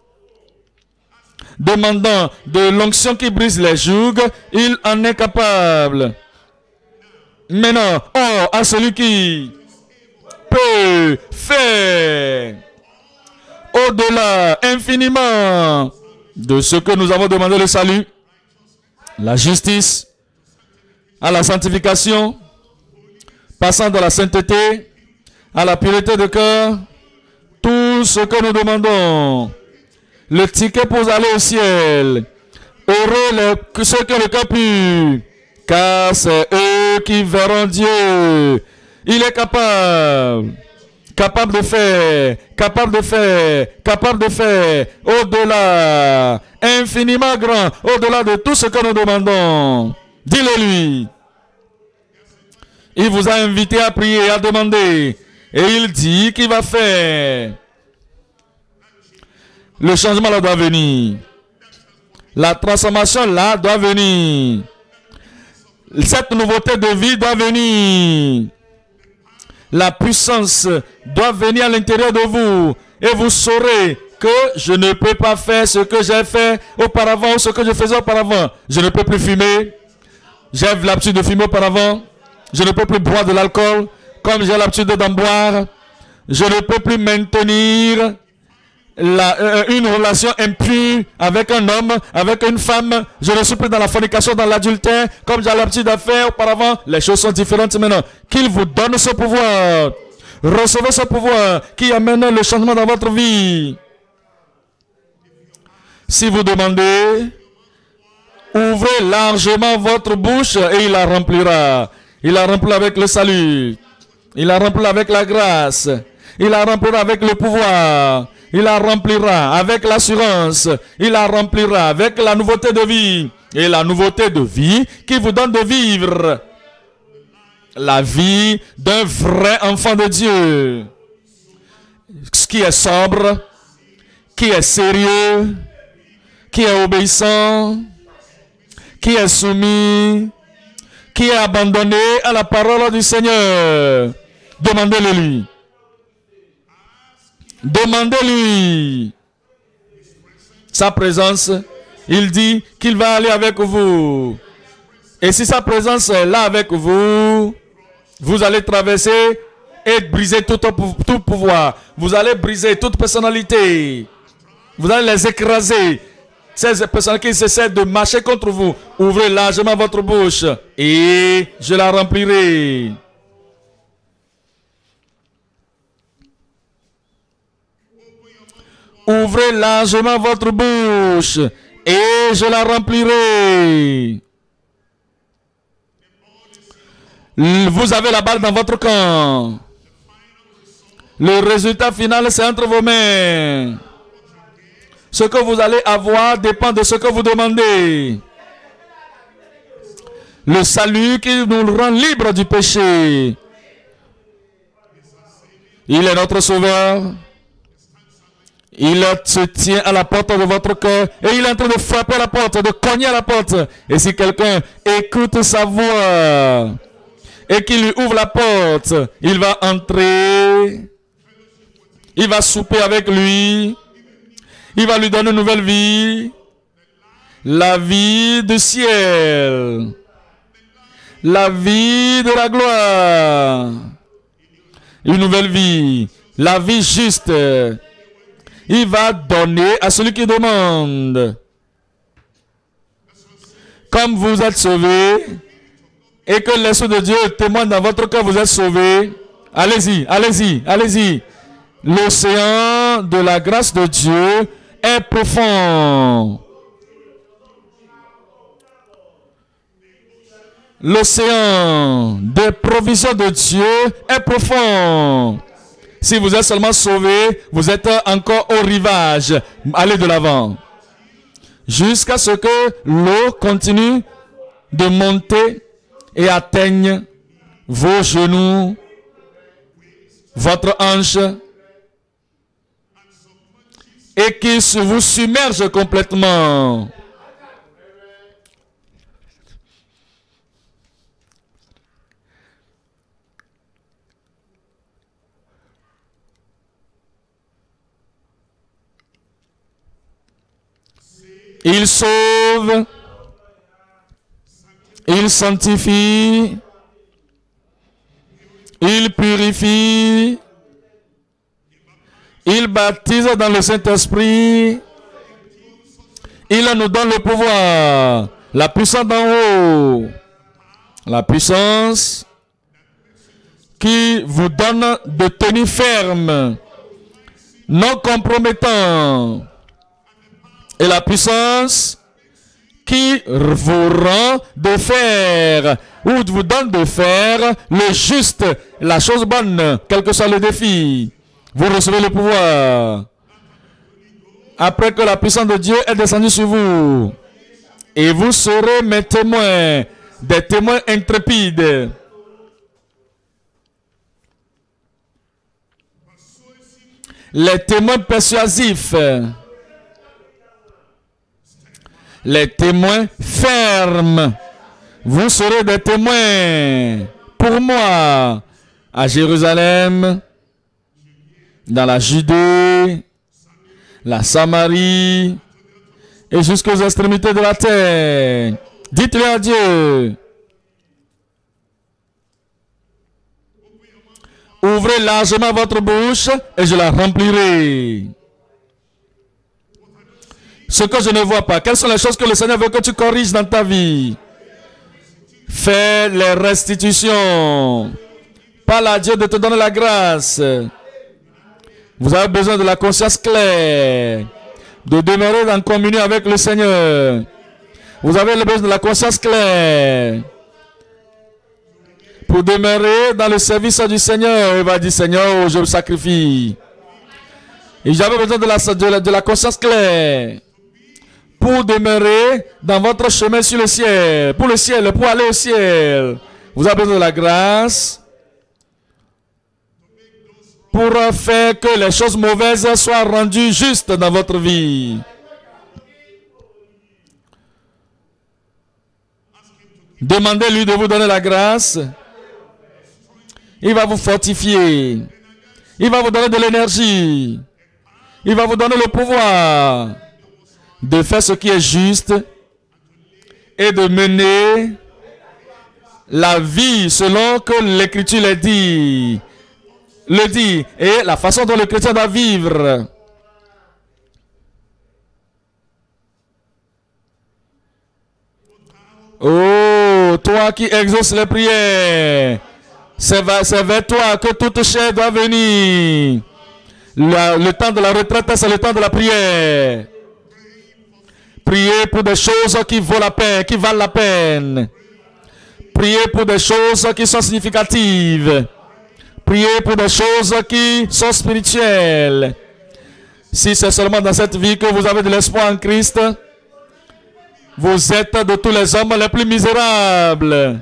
Demandons de l'onction qui brise les jougs. Il en est capable. Maintenant, oh, à celui qui peut faire au-delà, infiniment, de ce que nous avons demandé, le salut, la justice, à la sanctification, passant de la sainteté à la pureté de cœur, tout ce que nous demandons, le ticket pour aller au ciel, heureux les, ceux qui ont le cœur pur, car c'est eux qui verront Dieu. Il est capable, capable de faire, capable de faire, capable de faire, au-delà, infiniment grand, au-delà de tout ce que nous demandons. Dis-le lui. Il vous a invité à prier et à demander. Et il dit qu'il va faire. Le changement là doit venir. La transformation là doit venir. Cette nouveauté de vie doit venir. La puissance doit venir à l'intérieur de vous. Et vous saurez que je ne peux pas faire ce que j'ai fait auparavant ou ce que je faisais auparavant. Je ne peux plus fumer. J'ai l'habitude de fumer auparavant. Je ne peux plus boire de l'alcool comme j'ai l'habitude d'en boire. Je ne peux plus maintenir La, euh, une relation impure avec un homme, avec une femme. Je ne suis plus dans la fornication, dans l'adultère, comme j'ai l'habitude de faire auparavant. Les choses sont différentes maintenant. Qu'il vous donne ce pouvoir. Recevez ce pouvoir qui amène le changement dans votre vie. Si vous demandez, ouvrez largement votre bouche et il la remplira. Il la remplira avec le salut. Il la remplira avec la grâce. Il la remplira avec le pouvoir. Il la remplira avec l'assurance. Il la remplira avec la nouveauté de vie. Et la nouveauté de vie qui vous donne de vivre la vie d'un vrai enfant de Dieu. Ce qui est sobre, qui est sérieux, qui est obéissant, qui est soumis, qui est abandonné à la parole du Seigneur. Demandez-le lui. Demandez-lui sa présence. Il dit qu'il va aller avec vous. Et si sa présence est là avec vous, vous allez traverser et briser tout, tout pouvoir. Vous allez briser toute personnalité. Vous allez les écraser. Ces personnes qui essaient de marcher contre vous, ouvrez largement votre bouche et je la remplirai. Ouvrez largement votre bouche et je la remplirai. Vous avez la balle dans votre camp. Le résultat final, c'est entre vos mains. Ce que vous allez avoir dépend de ce que vous demandez. Le salut qui nous rend libres du péché. Il est notre sauveur. Il se tient à la porte de votre cœur et il est en train de frapper à la porte, de cogner à la porte. Et si quelqu'un écoute sa voix et qu'il lui ouvre la porte, il va entrer, il va souper avec lui, il va lui donner une nouvelle vie, la vie du ciel, la vie de la gloire, une nouvelle vie, la vie juste. Il va donner à celui qui demande. Comme vous êtes sauvés et que l'Esprit de Dieu témoigne dans votre cœur, vous êtes sauvés. Allez-y, allez-y, allez-y. L'océan de la grâce de Dieu est profond. L'océan des provisions de Dieu est profond. Si vous êtes seulement sauvé, vous êtes encore au rivage. Allez de l'avant. Jusqu'à ce que l'eau continue de monter et atteigne vos genoux, votre hanche, et qu'il vous submerge complètement. Il sauve, il sanctifie, il purifie, il baptise dans le Saint-Esprit, il nous donne le pouvoir, la puissance d'en haut, la puissance qui vous donne de tenir ferme, non compromettant. Et la puissance qui vous rend de faire, ou vous donne de faire le juste, la chose bonne, quel que soit le défi. Vous recevez le pouvoir. Après que la puissance de Dieu est descendue sur vous. Et vous serez mes témoins, des témoins intrépides. Les témoins persuasifs. Les témoins fermes. Vous serez des témoins pour moi à Jérusalem, dans la Judée, la Samarie et jusqu'aux extrémités de la terre. Dites-le à Dieu. Ouvrez largement votre bouche et je la remplirai. Ce que je ne vois pas, quelles sont les choses que le Seigneur veut que tu corriges dans ta vie? Fais les restitutions. Parle à Dieu de te donner la grâce. Vous avez besoin de la conscience claire, de demeurer en communion avec le Seigneur. Vous avez besoin de la conscience claire pour demeurer dans le service du Seigneur. Il va dire, Seigneur, je me sacrifie. Et j'avais besoin de la, de, la, de la conscience claire pour demeurer dans votre chemin sur le ciel, pour le ciel, pour aller au ciel. Vous avez besoin de la grâce pour faire que les choses mauvaises soient rendues justes dans votre vie. Demandez-lui de vous donner la grâce. Il va vous fortifier. Il va vous donner de l'énergie. Il va vous donner le pouvoir de faire ce qui est juste et de mener la vie selon que l'Écriture le dit, le dit, et la façon dont le chrétien doit vivre. Oh, toi qui exauces les prières, c'est vers, vers toi que toute chair doit venir. Le, le temps de la retraite, c'est le temps de la prière. Priez pour des choses qui valent la peine, qui valent la peine. Priez pour des choses qui sont significatives. Priez pour des choses qui sont spirituelles. Si c'est seulement dans cette vie que vous avez de l'espoir en Christ, vous êtes de tous les hommes les plus misérables.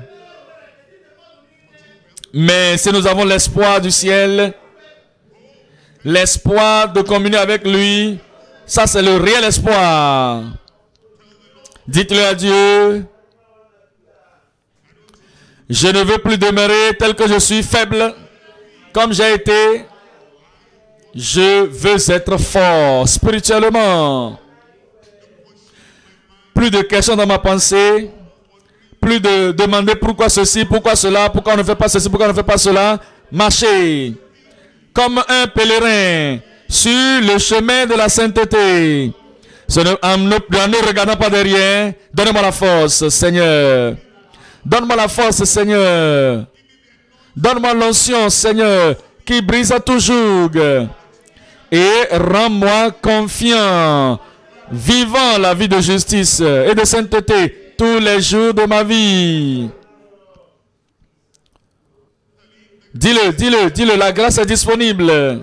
Mais si nous avons l'espoir du ciel, l'espoir de communier avec lui, ça c'est le réel espoir. Dites-le à Dieu, je ne veux plus demeurer tel que je suis faible, comme j'ai été. Je veux être fort spirituellement. Plus de questions dans ma pensée. Plus de demander pourquoi ceci, pourquoi cela, pourquoi on ne fait pas ceci, pourquoi on ne fait pas cela. Marcher comme un pèlerin sur le chemin de la sainteté. En ne, en ne regardant pas derrière. Donne-moi la force, Seigneur. Donne-moi la force, Seigneur. Donne-moi l'onction, Seigneur, qui brise toujours. Et rends-moi confiant, vivant la vie de justice et de sainteté tous les jours de ma vie. Dis-le, dis-le, dis-le, la grâce est disponible.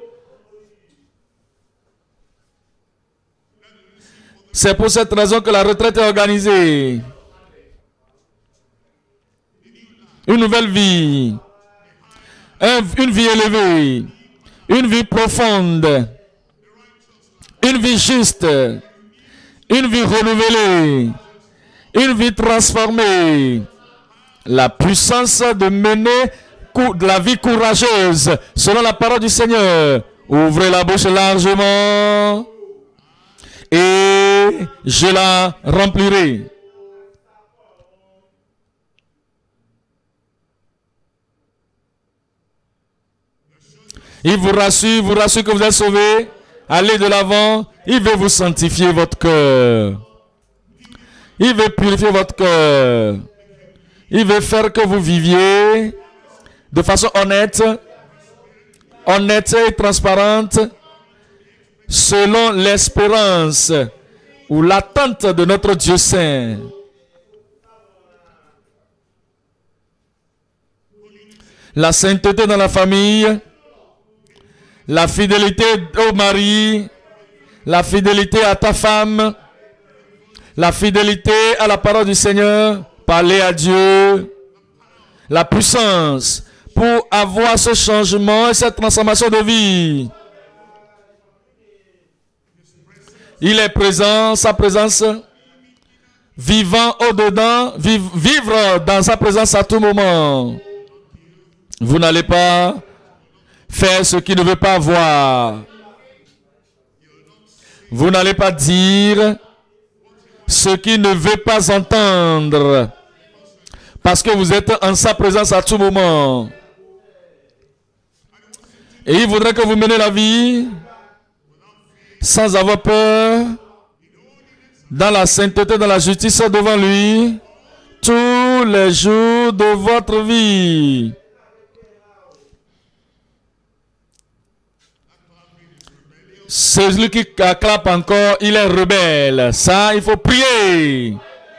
C'est pour cette raison que la retraite est organisée. Une nouvelle vie. Un, une vie élevée. Une vie profonde. Une vie juste. Une vie renouvelée. Une vie transformée. La puissance de mener de la vie courageuse selon la parole du Seigneur. Ouvrez la bouche largement et je la remplirai. Il vous rassure, vous rassure que vous êtes sauvés. Allez de l'avant. Il veut vous sanctifier votre cœur. Il veut purifier votre cœur. Il veut faire que vous viviez de façon honnête, honnête et transparente, selon l'espérance ou l'attente de notre Dieu saint. La sainteté dans la famille, la fidélité au mari, la fidélité à ta femme, la fidélité à la parole du Seigneur, parler à Dieu, la puissance pour avoir ce changement et cette transformation de vie. Il est présent, sa présence, vivant au-dedans, vivre dans sa présence à tout moment. Vous n'allez pas faire ce qu'il ne veut pas voir. Vous n'allez pas dire ce qu'il ne veut pas entendre. Parce que vous êtes en sa présence à tout moment. Et il voudrait que vous menez la vie sans avoir peur, dans la sainteté, dans la justice devant lui, tous les jours de votre vie. Celui qui clappe encore, il est rebelle. Ça, il faut prier.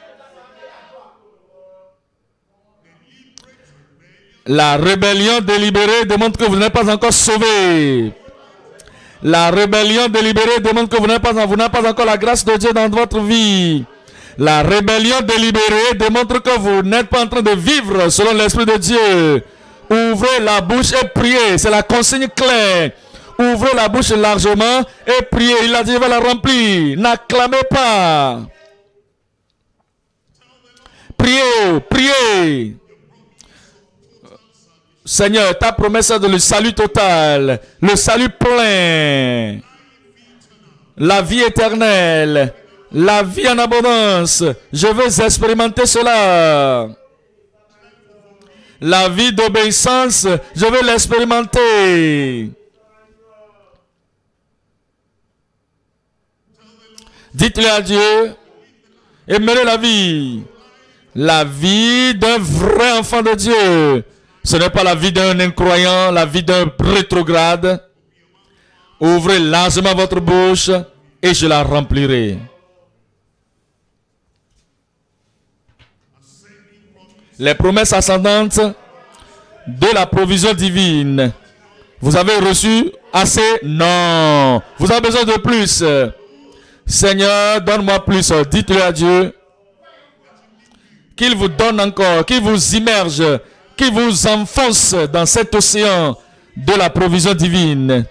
La rébellion délibérée demande que vous n'êtes pas encore sauvé. La rébellion délibérée demande que vous n'avez pas, vous n'avez pas encore la grâce de Dieu dans votre vie. La rébellion délibérée démontre que vous n'êtes pas en train de vivre selon l'Esprit de Dieu. Ouvrez la bouche et priez. C'est la consigne claire. Ouvrez la bouche largement et priez. Il a dit, il va la remplir. N'acclamez pas. Priez, priez. Seigneur, ta promesse est de le salut total, le salut plein, la vie éternelle, la vie en abondance. Je veux expérimenter cela. La vie d'obéissance, je veux l'expérimenter. Dites-le à Dieu et menez la vie. La vie d'un vrai enfant de Dieu. Ce n'est pas la vie d'un incroyant, la vie d'un rétrograde. Ouvrez largement votre bouche et je la remplirai. Les promesses ascendantes de la provision divine. Vous avez reçu assez? Non. Vous avez besoin de plus. Seigneur, donne-moi plus. Dites-le à Dieu. Qu'il vous donne encore, qu'il vous immerge, qu'il vous enfonce dans cet océan de la provision divine.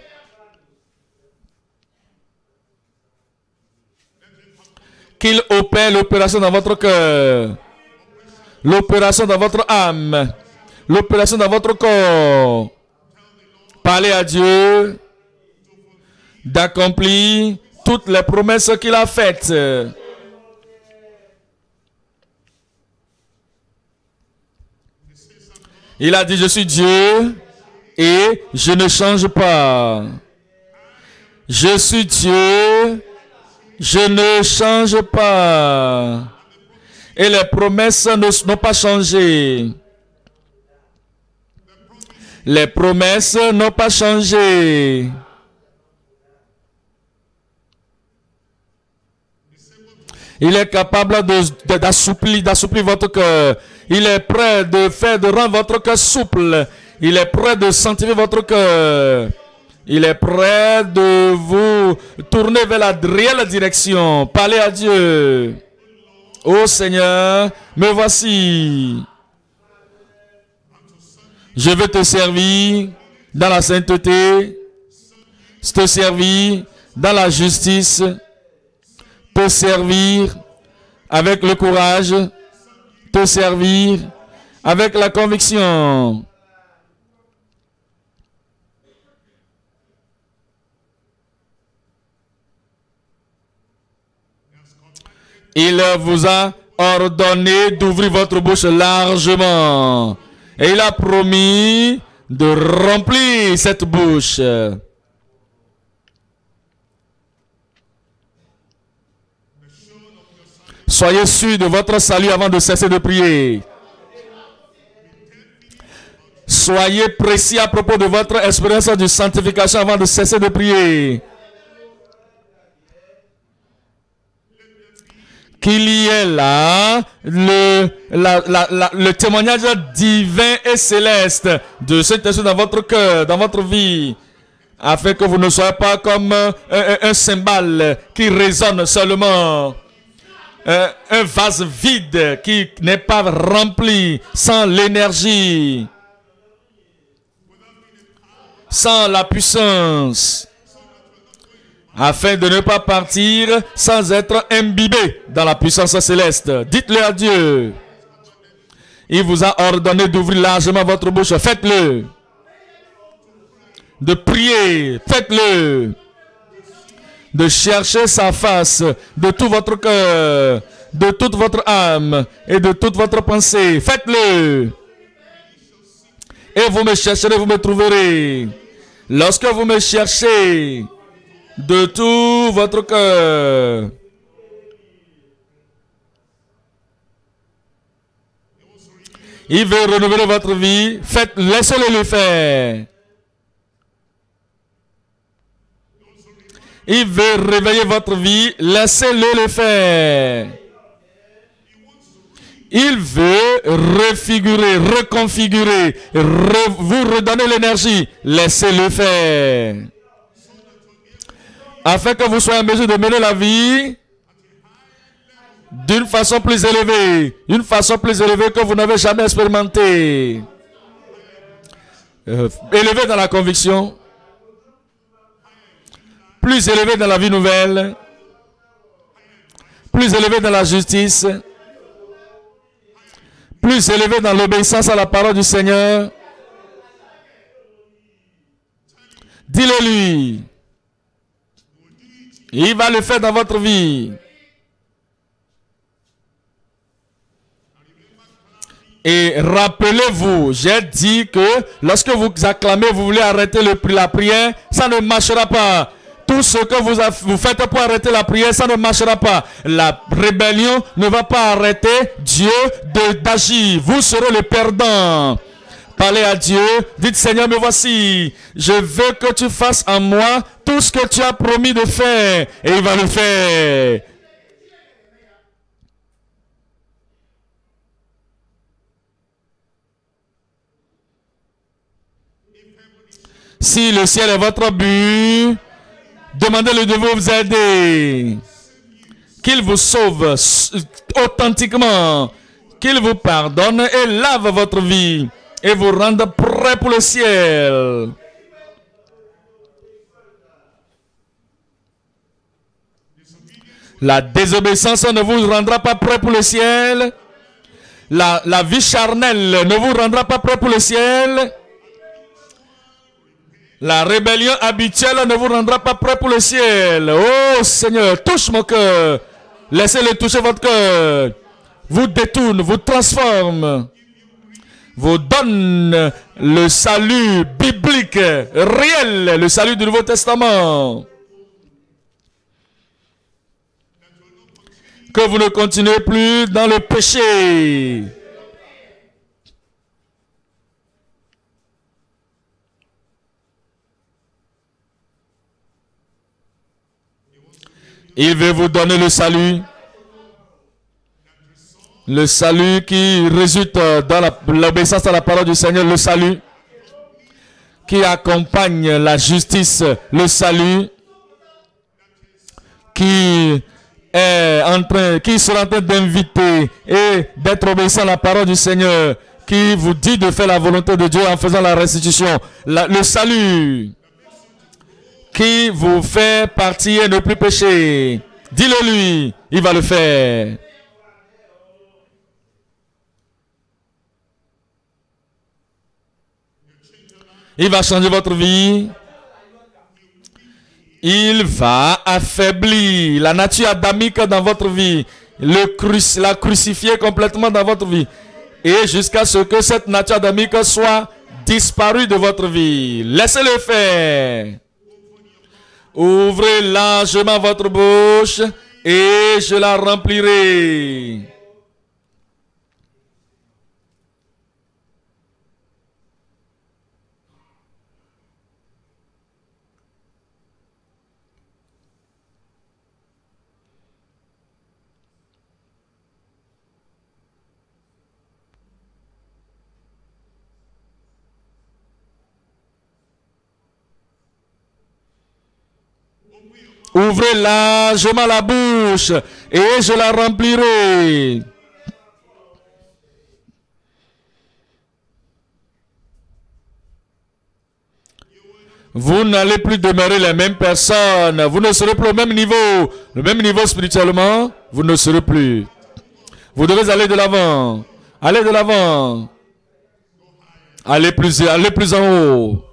Qu'il opère l'opération dans votre cœur, l'opération dans votre âme, l'opération dans votre corps. Parlez à Dieu d'accomplir toutes les promesses qu'il a faites. Il a dit, je suis Dieu et je ne change pas. Je suis Dieu, je ne change pas. Et les promesses n'ont pas changé. Les promesses n'ont pas changé. Il est capable d'assouplir d'assouplir votre cœur. Il est prêt de faire, de rendre votre cœur souple. Il est prêt de sanctifier votre cœur. Il est prêt de vous tourner vers la réelle direction. Parlez à Dieu. Ô Seigneur, me voici. Je veux te servir dans la sainteté, te servir dans la justice, te servir avec le courage, te servir avec la conviction. Il vous a ordonné d'ouvrir votre bouche largement. Et il a promis de remplir cette bouche. Soyez sûrs de votre salut avant de cesser de prier. Soyez précis à propos de votre expérience de sanctification avant de cesser de prier. Qu'il y ait là le, la, la, la, le témoignage divin et céleste de cet esprit dans votre cœur, dans votre vie, afin que vous ne soyez pas comme un, un, un cymbale qui résonne seulement, un, un vase vide qui n'est pas rempli, sans l'énergie, sans la puissance, afin de ne pas partir sans être imbibé dans la puissance céleste. Dites-le à Dieu. Il vous a ordonné d'ouvrir largement votre bouche. Faites-le. De prier. Faites-le. De chercher sa face de tout votre cœur, de toute votre âme et de toute votre pensée. Faites-le. Et vous me chercherez, vous me trouverez. Lorsque vous me cherchez de tout votre cœur. Il veut renouveler votre vie. Faites, laissez-le le faire. Il veut réveiller votre vie. Laissez-le le faire. Il veut refigurer, reconfigurer, re, vous redonner l'énergie. Laissez-le faire. Afin que vous soyez en mesure de mener la vie d'une façon plus élevée, une façon plus élevée que vous n'avez jamais expérimenté. Euh, élevé dans la conviction, plus élevé dans la vie nouvelle, plus élevé dans la justice, plus élevé dans l'obéissance à la parole du Seigneur. Dis-le lui. Il va le faire dans votre vie. Et rappelez-vous, j'ai dit que lorsque vous acclamez, vous voulez arrêter le, la prière, ça ne marchera pas. Tout ce que vous, vous faites pour arrêter la prière, ça ne marchera pas. La rébellion ne va pas arrêter Dieu d'agir. Vous serez le perdant. Parlez à Dieu, dites Seigneur, me voici. Je veux que tu fasses en moi tout ce que tu as promis de faire. Et il va le faire. Si le ciel est votre but, demandez-le de vous aider. Qu'il vous sauve authentiquement. Qu'il vous pardonne et lave votre vie. Et vous rende prêt pour le ciel. La désobéissance ne vous rendra pas prêt pour le ciel. La, la vie charnelle ne vous rendra pas prêt pour le ciel. La rébellion habituelle ne vous rendra pas prêt pour le ciel. Oh Seigneur, touche mon cœur. Laissez-le toucher votre cœur. Vous détourne, vous transforme. Vous donne le salut biblique, réel, le salut du Nouveau Testament. Que vous ne continuez plus dans le péché. Il veut vous donner le salut. Le salut qui résulte dans l'obéissance à la parole du Seigneur, le salut. Qui accompagne la justice, le salut. Qui est en train, qui sera en train d'inviter et d'être obéissant à la parole du Seigneur. Qui vous dit de faire la volonté de Dieu en faisant la restitution. La, le salut. Qui vous fait partir et ne plus pécher. Dis-le lui, il va le faire. Il va changer votre vie. Il va affaiblir la nature adamique dans votre vie. Le cruci la crucifier complètement dans votre vie. Et jusqu'à ce que cette nature adamique soit disparue de votre vie. Laissez-le faire. Ouvrez largement votre bouche et je la remplirai. Ouvrez largement la bouche et je la remplirai. Vous n'allez plus demeurer les mêmes personnes. Vous ne serez plus au même niveau. Le même niveau spirituellement, vous ne serez plus. Vous devez aller de l'avant. Allez de l'avant. Allez plus, allez plus en haut.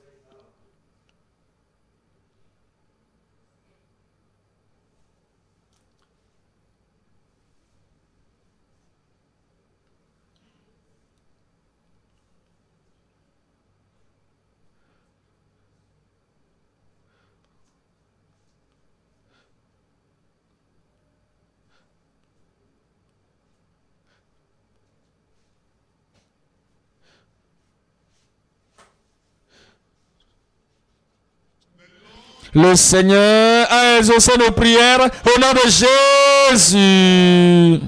Le Seigneur a exaucé nos prières au nom de Jésus.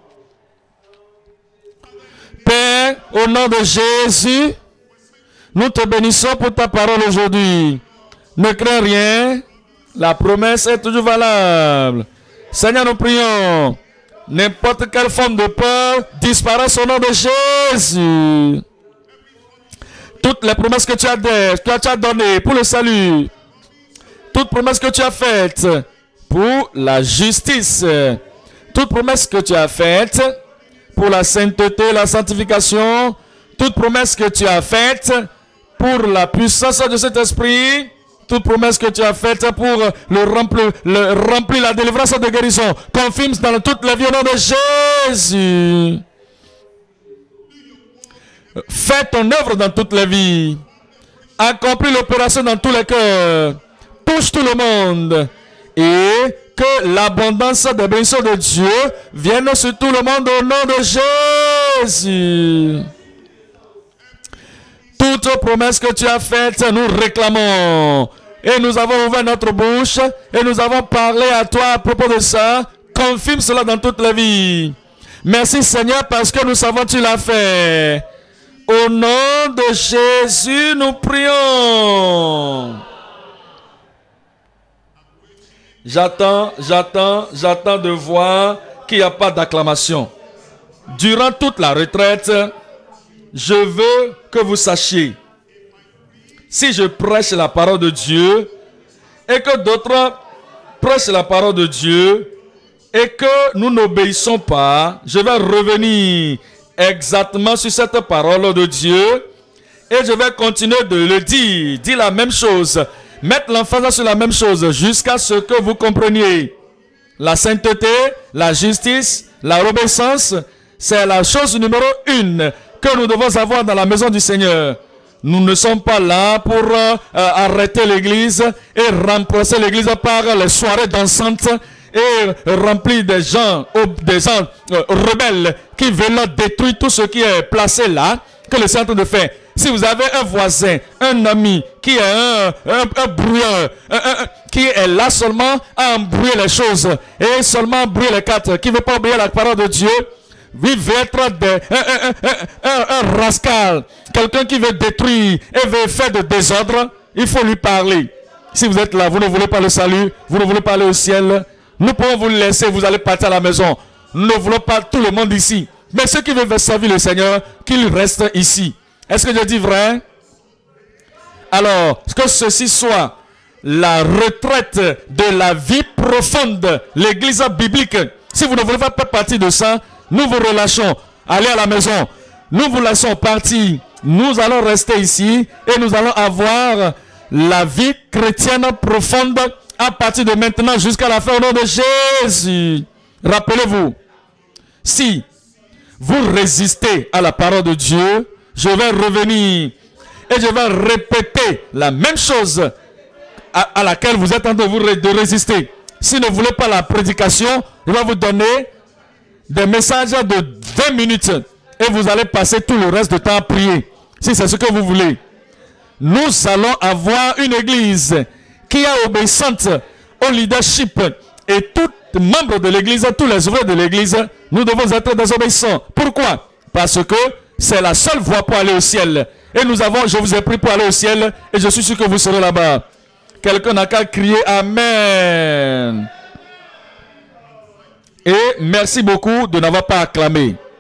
Père, au nom de Jésus, nous te bénissons pour ta parole aujourd'hui. Ne crains rien, la promesse est toujours valable. Seigneur, nous prions, n'importe quelle forme de peur disparaisse au nom de Jésus. Toutes les promesses que tu as, que tu as données pour le salut, toute promesse que tu as faite pour la justice, toute promesse que tu as faite pour la sainteté, la sanctification, toute promesse que tu as faite pour la puissance de cet esprit, toute promesse que tu as faite pour le remplir, le remplir la délivrance de guérison, confirme dans toutes les vies au nom de Jésus. Fais ton œuvre dans toutes les vies. Accomplis l'opération dans tous les cœurs. Touche tout le monde. Et que l'abondance des bénédictions de Dieu vienne sur tout le monde au nom de Jésus. Toutes promesses que tu as faites, nous réclamons. Et nous avons ouvert notre bouche et nous avons parlé à toi à propos de ça. Confirme cela dans toute la vie. Merci Seigneur parce que nous savons que tu l'as fait. Au nom de Jésus, nous prions. J'attends, j'attends, j'attends de voir qu'il n'y a pas d'acclamation. Durant toute la retraite, je veux que vous sachiez, si je prêche la parole de Dieu et que d'autres prêchent la parole de Dieu et que nous n'obéissons pas, je vais revenir exactement sur cette parole de Dieu et je vais continuer de le dire, dire la même chose, mettre l'emphase sur la même chose jusqu'à ce que vous compreniez. La sainteté, la justice, la obéissance, c'est la chose numéro une que nous devons avoir dans la maison du Seigneur. Nous ne sommes pas là pour euh, arrêter l'église et remplacer l'église par les soirées dansantes et remplir des gens, des gens euh, rebelles qui veulent détruire tout ce qui est placé là, que le Seigneur est en train de faire. Si vous avez un voisin, un ami qui est un, un, un brouilleur, un, un, qui est là seulement à embrouiller les choses et seulement embrouiller les cartes, qui ne veut pas obéir à la parole de Dieu, il veut être de, un, un, un, un, un rascal, quelqu'un qui veut détruire et veut faire de désordre, il faut lui parler. Si vous êtes là, vous ne voulez pas le salut, vous ne voulez pas aller au ciel, nous pouvons vous le laisser, vous allez partir à la maison. Nous ne voulons pas tout le monde ici. Mais ceux qui veulent servir le Seigneur, qu'ils restent ici. Est-ce que je dis vrai? Alors, que ceci soit la retraite de la vie profonde, l'église biblique. Si vous ne voulez pas faire partie de ça, nous vous relâchons. Allez à la maison. Nous vous laissons partir. Nous allons rester ici et nous allons avoir la vie chrétienne profonde à partir de maintenant jusqu'à la fin au nom de Jésus. Rappelez-vous, si vous résistez à la parole de Dieu, je vais revenir et je vais répéter la même chose à, à laquelle vous êtes en train de vous de résister. Si vous ne voulez pas la prédication, je vais vous donner des messages de vingt minutes et vous allez passer tout le reste du temps à prier. Si c'est ce que vous voulez. Nous allons avoir une église qui est obéissante au leadership et tout membre de l'église, tous les ouvriers de l'église, nous devons être désobéissants. Pourquoi? Parce que c'est la seule voie pour aller au ciel. Et nous avons, je vous ai pris pour aller au ciel et je suis sûr que vous serez là-bas. Quelqu'un n'a qu'à crier Amen. Et merci beaucoup de n'avoir pas acclamé.